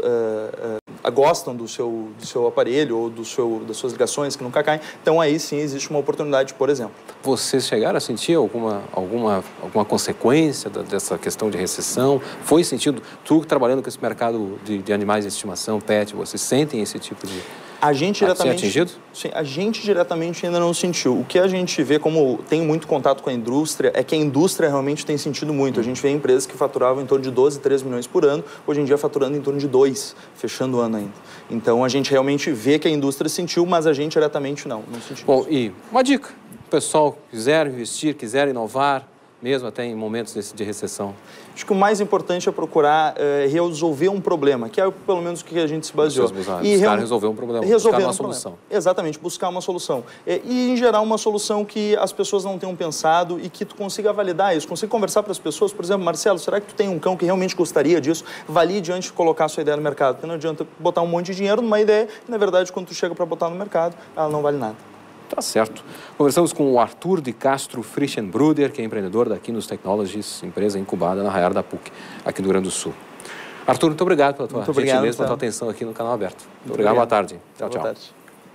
uh, gostam do seu, do seu aparelho ou do seu, das suas ligações que nunca caem, então aí sim existe uma oportunidade, por exemplo. Vocês chegaram a sentir alguma, alguma, alguma consequência da, dessa questão de recessão? Foi sentido, tu trabalhando com esse mercado de, de animais de estimação, pet, vocês sentem esse tipo de... A gente diretamente, atingido? Sim, a gente diretamente ainda não sentiu. O que a gente vê, como tem muito contato com a indústria, é que a indústria realmente tem sentido muito. A gente vê empresas que faturavam em torno de doze, treze milhões por ano, hoje em dia faturando em torno de dois, fechando o ano ainda. Então a gente realmente vê que a indústria sentiu, mas a gente diretamente não, não sentiu. Bom, e uma dica, o pessoal quiser investir, quiser inovar, mesmo até em momentos de recessão? Acho que o mais importante é procurar é, resolver um problema, que é pelo menos o que a gente se baseou. Buscar e buscar resolver um problema, resolver buscar uma um solução. Problema. Exatamente, buscar uma solução. É, e, em geral, uma solução que as pessoas não tenham pensado e que tu consiga validar isso, consiga conversar para as pessoas. Por exemplo, Marcelo, será que tu tem um cão que realmente gostaria disso? Valide antes de colocar a sua ideia no mercado, porque não adianta botar um monte de dinheiro numa ideia e, na verdade, quando tu chega para botar no mercado, ela não vale nada. Tá certo. Conversamos com o Arthur de Castro Frischenbruder, que é empreendedor da Quinus Technologies, empresa incubada na Raiar da P U C, aqui do Rio Grande do Sul. Arthur, muito obrigado pela tua muito gentileza, obrigado, pela tua atenção aqui no Canal Aberto. Muito, muito obrigado, obrigado, boa tarde. Tchau, boa tchau. Tarde.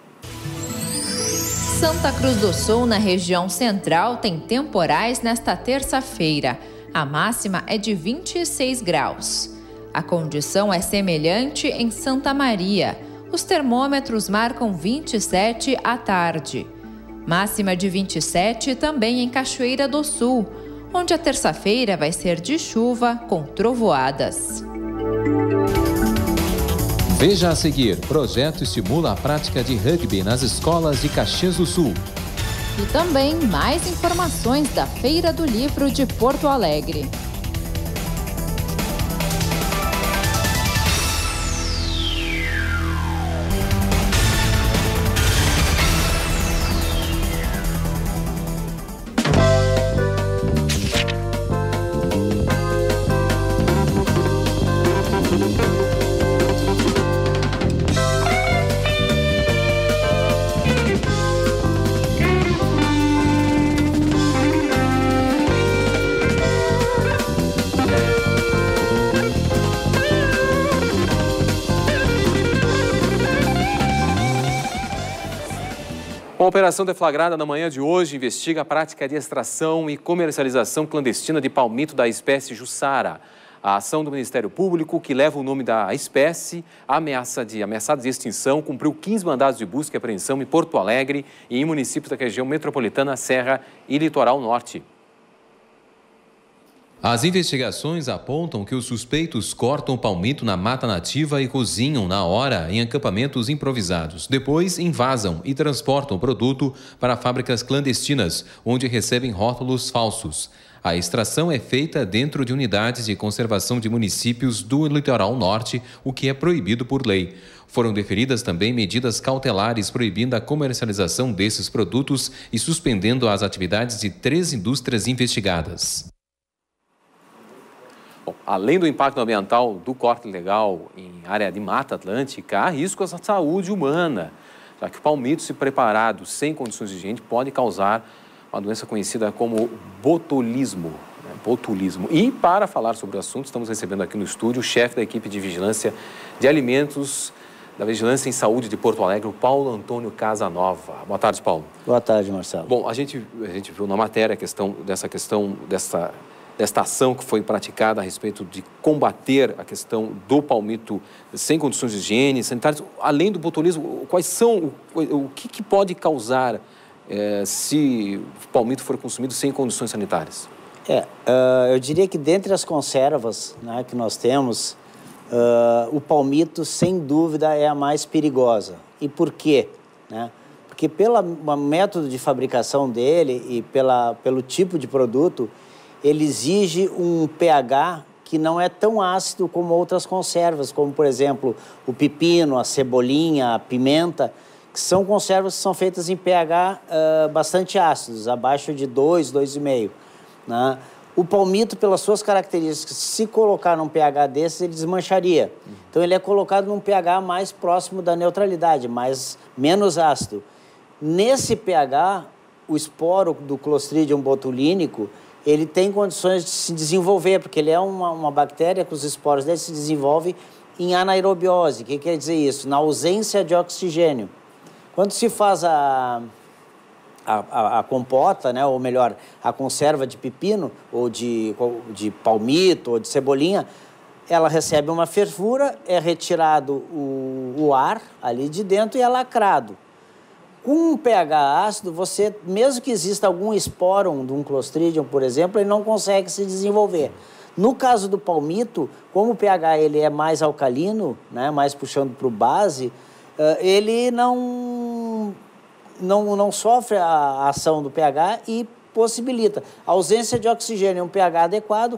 Santa Cruz do Sul, na região central, tem temporais nesta terça-feira. A máxima é de vinte e seis graus. A condição é semelhante em Santa Maria. Os termômetros marcam vinte e sete à tarde. Máxima de vinte e sete também em Cachoeira do Sul, onde a terça-feira vai ser de chuva com trovoadas. Veja a seguir, projeto estimula a prática de rugby nas escolas de Caxias do Sul. E também mais informações da Feira do Livro de Porto Alegre. Uma operação deflagrada na manhã de hoje investiga a prática de extração e comercialização clandestina de palmito da espécie Jussara. A ação do Ministério Público, que leva o nome da espécie, ameaça de, ameaçada de extinção, cumpriu quinze mandados de busca e apreensão em Porto Alegre e em municípios da região metropolitana, Serra e Litoral Norte. As investigações apontam que os suspeitos cortam o palmito na mata nativa e cozinham na hora em acampamentos improvisados. Depois, invasam e transportam o produto para fábricas clandestinas, onde recebem rótulos falsos. A extração é feita dentro de unidades de conservação de municípios do litoral norte, o que é proibido por lei. Foram deferidas também medidas cautelares proibindo a comercialização desses produtos e suspendendo as atividades de três indústrias investigadas. Bom, além do impacto ambiental do corte ilegal em área de Mata Atlântica, há risco à saúde humana, já que o palmito, se preparado sem condições de higiene, pode causar uma doença conhecida como botulismo. Né? Botulismo. E para falar sobre o assunto, estamos recebendo aqui no estúdio o chefe da equipe de vigilância de alimentos da Vigilância em Saúde de Porto Alegre, o Paulo Antônio Casanova. Boa tarde, Paulo. Boa tarde, Marcelo. Bom, a gente, a gente viu na matéria a questão dessa questão dessa desta ação que foi praticada a respeito de combater a questão do palmito sem condições de higiene sanitárias. Além do botulismo, quais são, o, o que, que pode causar é, se o palmito for consumido sem condições sanitárias? É, uh, eu diria que dentre as conservas, né, que nós temos, uh, o palmito, sem dúvida, é a mais perigosa. E por quê? Né? Porque pelo método de fabricação dele e pela, pelo tipo de produto, ele exige um pH que não é tão ácido como outras conservas, como, por exemplo, o pepino, a cebolinha, a pimenta, que são conservas que são feitas em pH uh, bastante ácidos, abaixo de dois, dois vírgula cinco. Né? O palmito, pelas suas características, se colocar num pH desses, ele desmancharia. Então, ele é colocado num pH mais próximo da neutralidade, mais, menos ácido. Nesse pH, o esporo do Clostridium botulínico, ele tem condições de se desenvolver, porque ele é uma, uma bactéria que os esporos dele se desenvolvem em anaerobiose. O que quer dizer isso? Na ausência de oxigênio. Quando se faz a, a, a, a compota, né, ou melhor, a conserva de pepino, ou de, de palmito, ou de cebolinha, ela recebe uma fervura, é retirado o, o ar ali de dentro e é lacrado. Com um pH ácido, você, mesmo que exista algum esporo de um Clostridium, por exemplo, ele não consegue se desenvolver. No caso do palmito, como o pH ele é mais alcalino, né, mais puxando para o base, uh, ele não, não, não sofre a ação do pH e possibilita. A ausência de oxigênio e um pH adequado,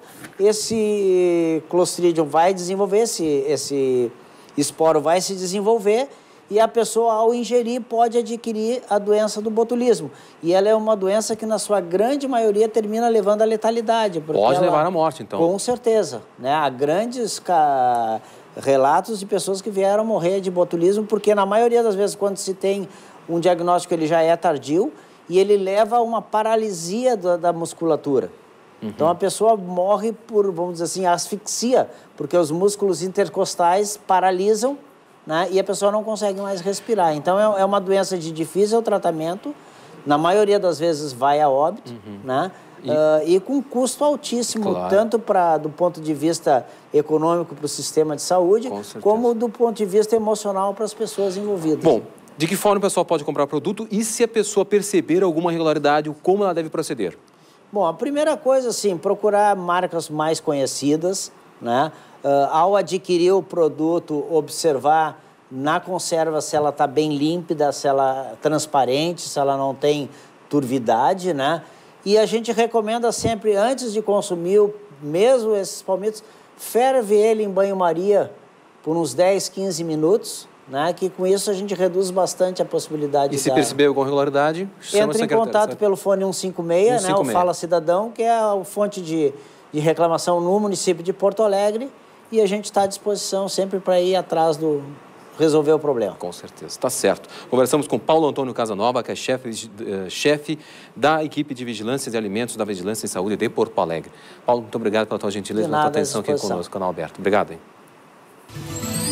esse Clostridium vai desenvolver, esse, esse esporo vai se desenvolver, e a pessoa, ao ingerir, pode adquirir a doença do botulismo. E ela é uma doença que, na sua grande maioria, termina levando à letalidade. Pode ela, levar à morte, então. Com certeza. Né? Há grandes ca... relatos de pessoas que vieram morrer de botulismo, porque, na maioria das vezes, quando se tem um diagnóstico, ele já é tardio, e ele leva a uma paralisia da, da musculatura. Uhum. Então, a pessoa morre por, vamos dizer assim, asfixia, porque os músculos intercostais paralisam, né? E a pessoa não consegue mais respirar. Então, é, é uma doença de difícil tratamento, na maioria das vezes vai a óbito, uhum. né? E... Uh, e com custo altíssimo, claro. Tanto pra, do ponto de vista econômico para o sistema de saúde, como do ponto de vista emocional para as pessoas envolvidas. Bom, de que forma o pessoal pode comprar o produto e se a pessoa perceber alguma irregularidade, como ela deve proceder? Bom, a primeira coisa, assim, procurar marcas mais conhecidas, né? Uh, ao adquirir o produto, observar na conserva se ela está bem límpida, se ela é transparente, se ela não tem turvidade, né? E a gente recomenda sempre, antes de consumir, mesmo esses palmitos, ferve ele em banho-maria por uns dez, quinze minutos, né? Que com isso a gente reduz bastante a possibilidade. E se da... perceber alguma irregularidade, chama entra em contato certo? Pelo fone cento e cinquenta e seis, né? O Fala Cidadão, que é a fonte de, de reclamação no município de Porto Alegre. E a gente está à disposição sempre para ir atrás do resolver o problema. Com certeza, está certo. Conversamos com Paulo Antônio Casanova, que é chefe, uh, chefe da equipe de vigilância de alimentos da Vigilância em Saúde de Porto Alegre. Paulo, muito obrigado pela tua gentileza e pela tua atenção aqui conosco, canal aberto. Obrigado, hein?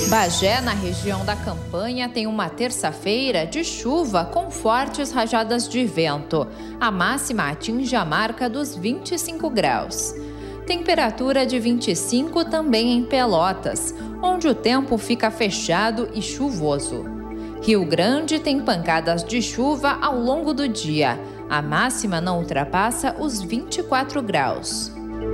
Bagé, na região da Campanha, tem uma terça-feira de chuva com fortes rajadas de vento. A máxima atinge a marca dos vinte e cinco graus. Temperatura de vinte e cinco também em Pelotas, onde o tempo fica fechado e chuvoso. Rio Grande tem pancadas de chuva ao longo do dia. A máxima não ultrapassa os vinte e quatro graus.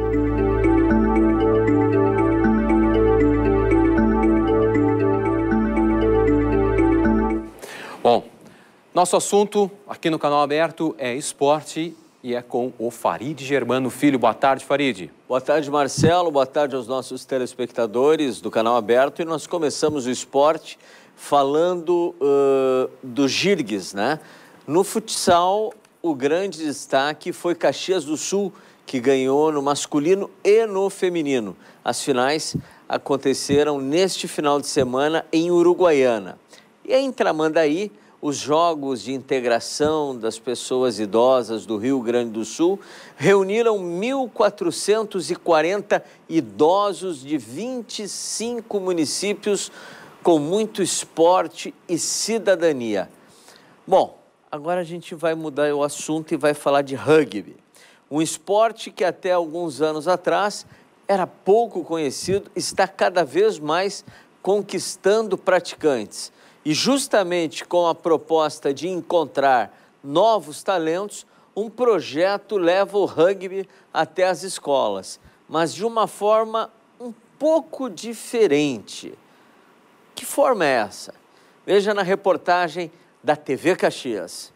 Bom, nosso assunto aqui no Canal Aberto é esporte e é com o Farid Germano Filho. Boa tarde, Farid. Boa tarde, Marcelo. Boa tarde aos nossos telespectadores do Canal Aberto. E nós começamos o esporte falando uh, do Girgues, né? No futsal, o grande destaque foi Caxias do Sul, que ganhou no masculino e no feminino. As finais aconteceram neste final de semana em Uruguaiana. E em Tramandaí, os Jogos de Integração das Pessoas Idosas do Rio Grande do Sul reuniram mil quatrocentos e quarenta idosos de vinte e cinco municípios com muito esporte e cidadania. Bom, agora a gente vai mudar o assunto e vai falar de rugby. Um esporte que até alguns anos atrás era pouco conhecido, está cada vez mais conquistando praticantes. E justamente com a proposta de encontrar novos talentos, um projeto leva o rugby até as escolas, mas de uma forma um pouco diferente. Que forma é essa? Veja na reportagem da T V Caxias.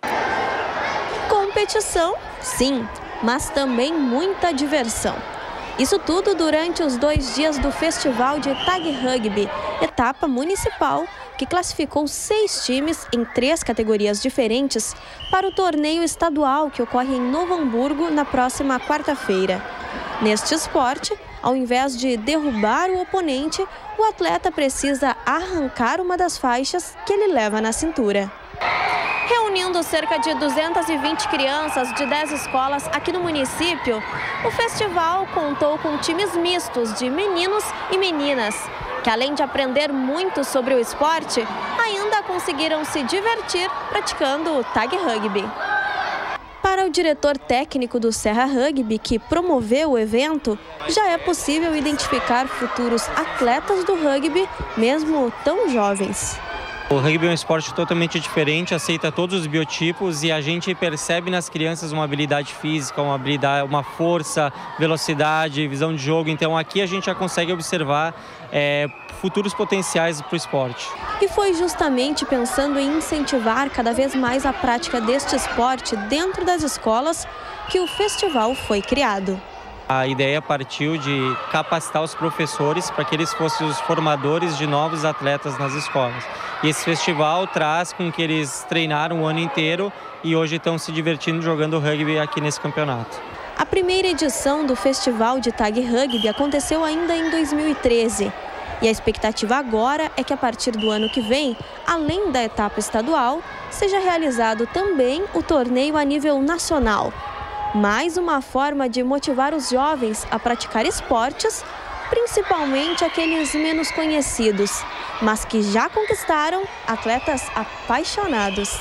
Competição, sim, mas também muita diversão. Isso tudo durante os dois dias do Festival de Tag Rugby, etapa municipal, que classificou seis times em três categorias diferentes para o torneio estadual que ocorre em Novo Hamburgo na próxima quarta-feira. Neste esporte, ao invés de derrubar o oponente, o atleta precisa arrancar uma das faixas que ele leva na cintura. Reunindo cerca de duzentas e vinte crianças de dez escolas aqui no município, o festival contou com times mistos de meninos e meninas, que além de aprender muito sobre o esporte, ainda conseguiram se divertir praticando o tag rugby. Para o diretor técnico do Serra Rugby, que promoveu o evento, já é possível identificar futuros atletas do rugby, mesmo tão jovens. O rugby é um esporte totalmente diferente, aceita todos os biotipos e a gente percebe nas crianças uma habilidade física, uma habilidade, uma força, velocidade, visão de jogo. Então aqui a gente já consegue observar é, futuros potenciais para o esporte. E foi justamente pensando em incentivar cada vez mais a prática deste esporte dentro das escolas que o festival foi criado. A ideia partiu de capacitar os professores para que eles fossem os formadores de novos atletas nas escolas. E esse festival traz com que eles treinaram o ano inteiro e hoje estão se divertindo jogando rugby aqui nesse campeonato. A primeira edição do Festival de Tag Rugby aconteceu ainda em dois mil e treze. E a expectativa agora é que a partir do ano que vem, além da etapa estadual, seja realizado também o torneio a nível nacional. Mais uma forma de motivar os jovens a praticar esportes, principalmente aqueles menos conhecidos, mas que já conquistaram atletas apaixonados.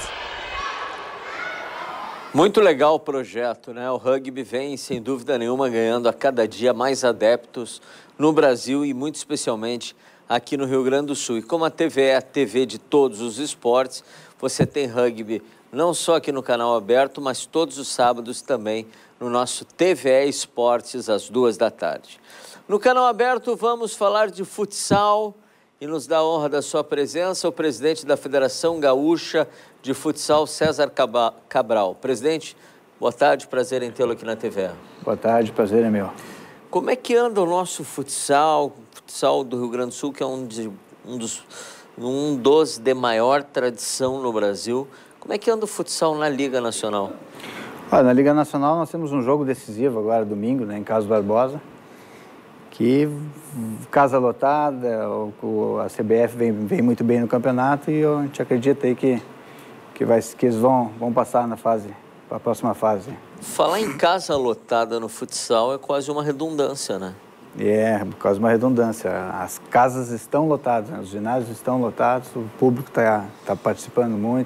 Muito legal o projeto, né? O rugby vem, sem dúvida nenhuma, ganhando a cada dia mais adeptos no Brasil e muito especialmente aqui no Rio Grande do Sul. E como a T V é a T V de todos os esportes, você tem rugby não só aqui no Canal Aberto, mas todos os sábados também no nosso T V E Esportes, às duas da tarde. No Canal Aberto vamos falar de futsal e nos dá a honra da sua presença o presidente da Federação Gaúcha de Futsal, César Cabral. Presidente, boa tarde, prazer em tê-lo aqui na T V E. Boa tarde, prazer é meu. Como é que anda o nosso futsal, futsal do Rio Grande do Sul, que é um, de, um, dos, um dos de maior tradição no Brasil? Como é que anda o futsal na Liga Nacional? Olha, na Liga Nacional nós temos um jogo decisivo agora, domingo, né, em Carlos Barbosa, que casa lotada, o, a C B F vem, vem muito bem no campeonato e a gente acredita aí que, que, vai, que eles vão, vão passar na fase, para a próxima fase. Falar em casa lotada no futsal é quase uma redundância, né? É, por causa de uma redundância. As casas estão lotadas, né? Os ginásios estão lotados, o público está tá participando muito.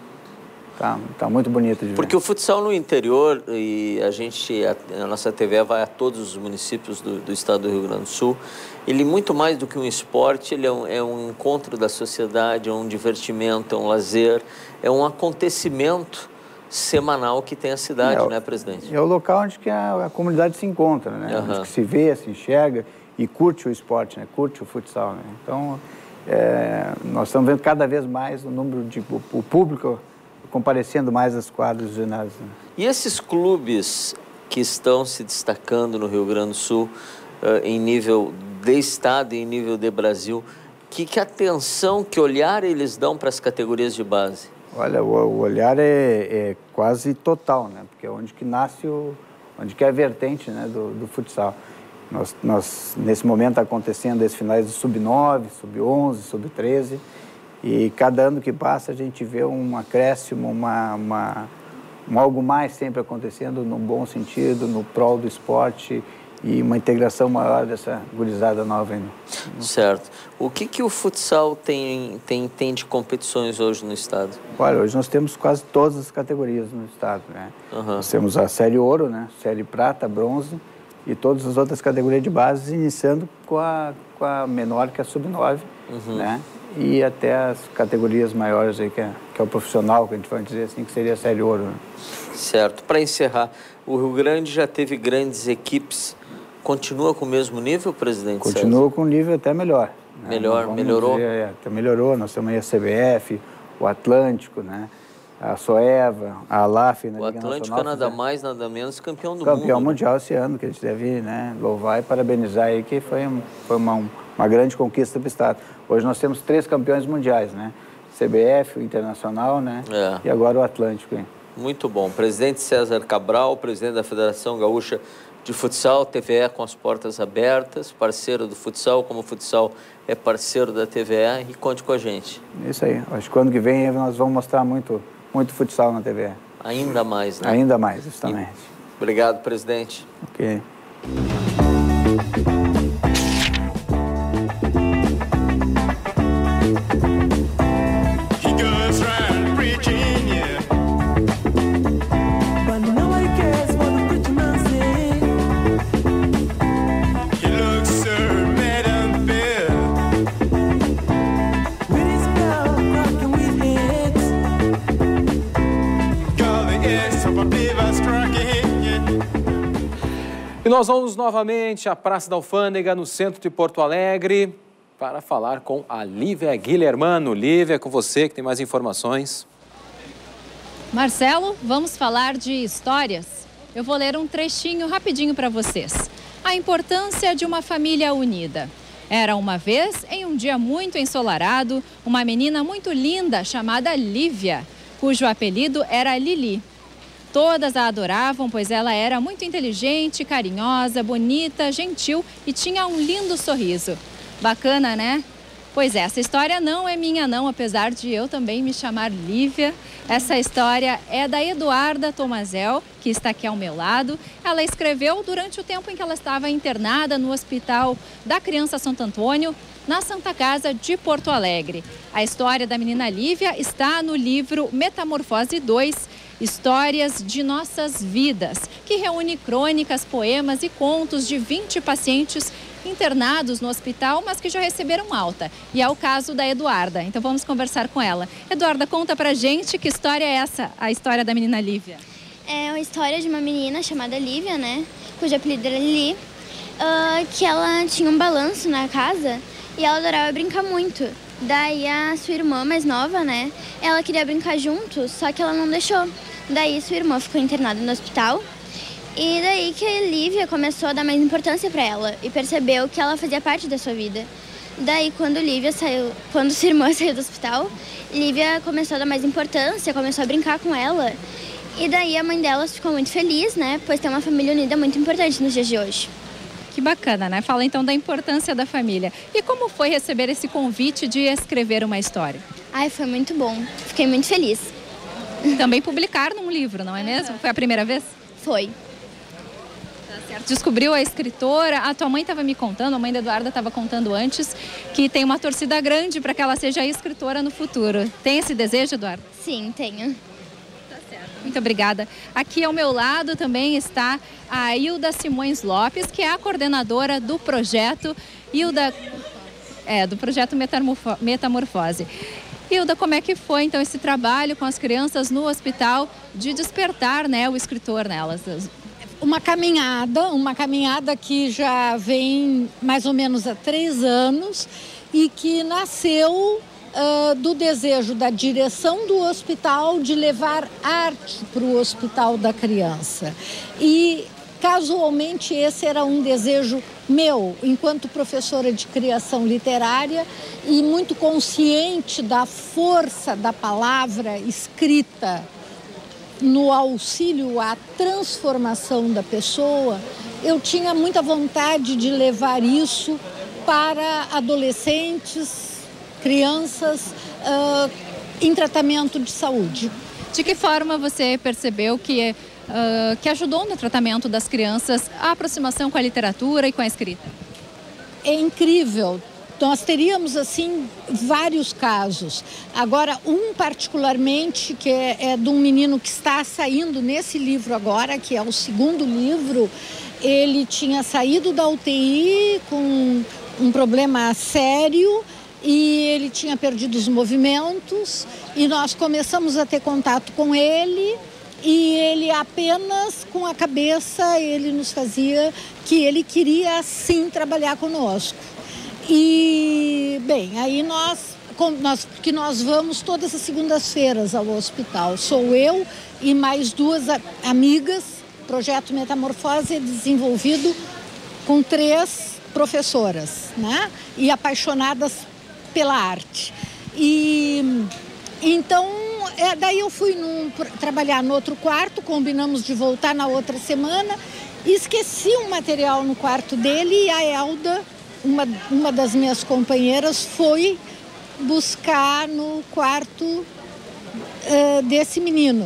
Tá, tá muito bonito de ver. Porque o futsal no interior, e a gente, a, a nossa T V vai a todos os municípios do, do estado do Rio Grande do Sul, ele muito mais do que um esporte, ele é um, é um encontro da sociedade, é um divertimento, é um lazer, é um acontecimento semanal que tem a cidade, é, né, presidente? É o local onde que a, a comunidade se encontra, né? Uhum. Onde que se vê, se enxerga e curte o esporte, né? Curte o futsal, né? Então, é, nós estamos vendo cada vez mais o número de o, o público comparecendo mais às quadras dos ginásios. Né? E esses clubes que estão se destacando no Rio Grande do Sul, uh, em nível de estado e em nível de Brasil, que, que atenção, que olhar eles dão para as categorias de base? Olha, o, o olhar é, é quase total, né? Porque é onde que nasce, o, onde que é a vertente, né, do, do futsal. Nós, nós, nesse momento, está acontecendo esses finais do sub nove, sub onze, sub treze, e cada ano que passa a gente vê um acréscimo, uma, uma, um algo mais sempre acontecendo no bom sentido, no prol do esporte e uma integração maior dessa gurizada nova ainda. Certo. O que, que o futsal tem, tem, tem de competições hoje no estado? Olha, hoje nós temos quase todas as categorias no estado, né? Uhum. Nós temos a série ouro, né? Série prata, bronze e todas as outras categorias de base, iniciando com a, com a menor, que é a sub nove, uhum. né? E até as categorias maiores aí, que é, que é o profissional, que a gente vai dizer assim, que seria a série ouro. Né? Certo. Para encerrar, o Rio Grande já teve grandes equipes. Continua com o mesmo nível, presidente? Continua César? Com um nível até melhor. Né? Melhor, melhorou? Dizer, é, até melhorou. Nós temos aí a C B F, o Atlântico, né? A Soeva, a Alaf. O Atlântico é nada mais, nada menos campeão do campeão mundo. Campeão mundial, né? Esse ano, que a gente deve, né, louvar e parabenizar aí, que foi, foi uma, uma grande conquista do estado. Hoje nós temos três campeões mundiais, né? C B F, o Internacional, né? É. E agora o Atlântico. Hein? Muito bom. Presidente César Cabral, presidente da Federação Gaúcha de Futsal, T V E com as portas abertas, parceiro do futsal, como o futsal é parceiro da T V E, e conte com a gente. Isso aí. Acho que ano que vem nós vamos mostrar muito, muito futsal na T V E. Ainda mais, né? Ainda mais, justamente. E... Obrigado, presidente. Ok. E nós vamos novamente à Praça da Alfândega, no centro de Porto Alegre, para falar com a Lívia Guilhermano. Lívia, é com você que tem mais informações. Marcelo, vamos falar de histórias? Eu vou ler um trechinho rapidinho para vocês. A importância de uma família unida. Era uma vez, em um dia muito ensolarado, uma menina muito linda chamada Lívia, cujo apelido era Lili. Todas a adoravam, pois ela era muito inteligente, carinhosa, bonita, gentil e tinha um lindo sorriso. Bacana, né? Pois é, essa história não é minha não, apesar de eu também me chamar Lívia. Essa história é da Eduarda Tomazel, que está aqui ao meu lado. Ela escreveu durante o tempo em que ela estava internada no Hospital da Criança Santo Antônio, na Santa Casa de Porto Alegre. A história da menina Lívia está no livro Metamorfose dois, Histórias de Nossas Vidas, que reúne crônicas, poemas e contos de vinte pacientes internados no hospital, mas que já receberam alta. E é o caso da Eduarda. Então vamos conversar com ela. Eduarda, conta pra gente que história é essa, a história da menina Lívia. É uma história de uma menina chamada Lívia, né? Cujo apelido era Lili, uh, que ela tinha um balanço na casa e ela adorava brincar muito. Daí a sua irmã mais nova, né? Ela queria brincar junto, só que ela não deixou. Daí sua irmã ficou internada no hospital. E daí que a Lívia começou a dar mais importância para ela e percebeu que ela fazia parte da sua vida. Daí quando Lívia saiu, quando sua irmã saiu do hospital, Lívia começou a dar mais importância, começou a brincar com ela. E daí a mãe delas ficou muito feliz, né? Pois tem uma família unida muito importante nos dias de hoje. Que bacana, né? Fala então da importância da família. E como foi receber esse convite de escrever uma história? Ai, foi muito bom. Fiquei muito feliz. Também publicar num livro, não é mesmo? Foi a primeira vez? Foi. Descobriu a escritora. A tua mãe estava me contando, a mãe da Eduarda estava contando antes, que tem uma torcida grande para que ela seja escritora no futuro. Tem esse desejo, Eduarda? Sim, tenho. Tá certo. Muito obrigada. Aqui ao meu lado também está a Hilda Simões Lopes, que é a coordenadora do projeto. Hilda, é, do projeto Metamorfo- Metamorfose. Hilda, como é que foi então esse trabalho com as crianças no hospital de despertar, né, o escritor nelas? Uma caminhada, uma caminhada que já vem mais ou menos há três anos e que nasceu uh, do desejo da direção do hospital de levar arte para o hospital da criança. E casualmente esse era um desejo meu, enquanto professora de criação literária e muito consciente da força da palavra escrita no auxílio à transformação da pessoa, eu tinha muita vontade de levar isso para adolescentes, crianças uh, em tratamento de saúde. De que forma você percebeu que, uh, que ajudou no tratamento das crianças a aproximação com a literatura e com a escrita? É incrível. Nós teríamos, assim, vários casos. Agora, um particularmente, que é, é de um menino que está saindo nesse livro agora, que é o segundo livro. Ele tinha saído da U T I com um problema sério e ele tinha perdido os movimentos. E nós começamos a ter contato com ele e ele apenas com a cabeça, ele nos fazia que ele queria, sim, trabalhar conosco. E, bem, aí nós, nós, que nós vamos todas as segundas-feiras ao hospital. Sou eu e mais duas amigas. O projeto Metamorfose é desenvolvido com três professoras, né? E apaixonadas pela arte. E então, é, daí eu fui num, trabalhar no outro quarto, combinamos de voltar na outra semana. Esqueci um material no quarto dele e a Elda, Uma, uma das minhas companheiras, foi buscar no quarto uh, desse menino.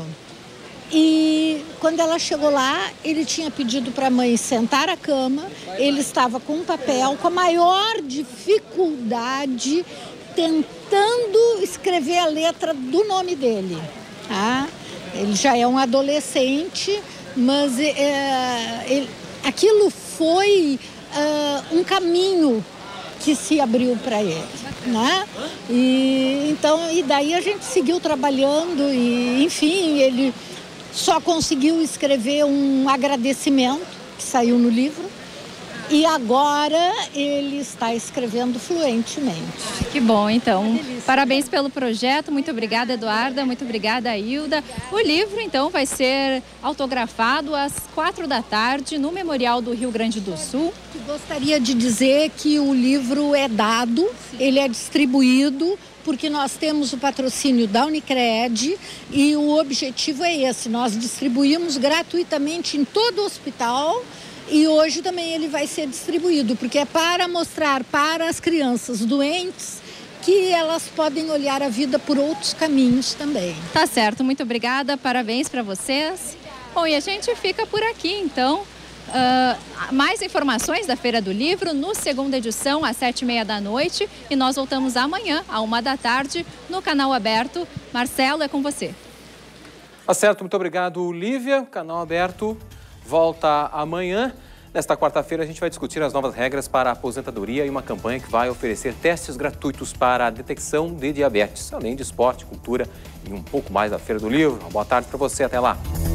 E quando ela chegou lá, ele tinha pedido para a mãe sentar a cama, ele estava com um papel, com a maior dificuldade, tentando escrever a letra do nome dele. Tá? Ele já é um adolescente, mas é, ele, aquilo foi... Uh, um caminho que se abriu para ele, né? E então e daí a gente seguiu trabalhando e, enfim, ele só conseguiu escrever um agradecimento que saiu no livro e agora ele está escrevendo fluentemente. Que bom, então. Parabéns pelo projeto. Muito obrigada, Eduarda. Muito obrigada, Hilda. O livro, então, vai ser autografado às quatro da tarde no Memorial do Rio Grande do Sul. Gostaria de dizer que o livro é dado, ele é distribuído, porque nós temos o patrocínio da Unicred e o objetivo é esse. Nós distribuímos gratuitamente em todo o hospital. E hoje também ele vai ser distribuído, porque é para mostrar para as crianças doentes que elas podem olhar a vida por outros caminhos também. Tá certo, muito obrigada, parabéns para vocês. Bom, e a gente fica por aqui, então. Uh, mais informações da Feira do Livro no segunda edição, às sete e meia da noite. E nós voltamos amanhã, à uma da tarde, no canal aberto. Marcelo, é com você. Tá certo, muito obrigado, Lívia. Canal aberto volta amanhã. Nesta quarta-feira, a gente vai discutir as novas regras para a aposentadoria e uma campanha que vai oferecer testes gratuitos para a detecção de diabetes, além de esporte, cultura e um pouco mais da Feira do Livro. Uma boa tarde para você, até lá.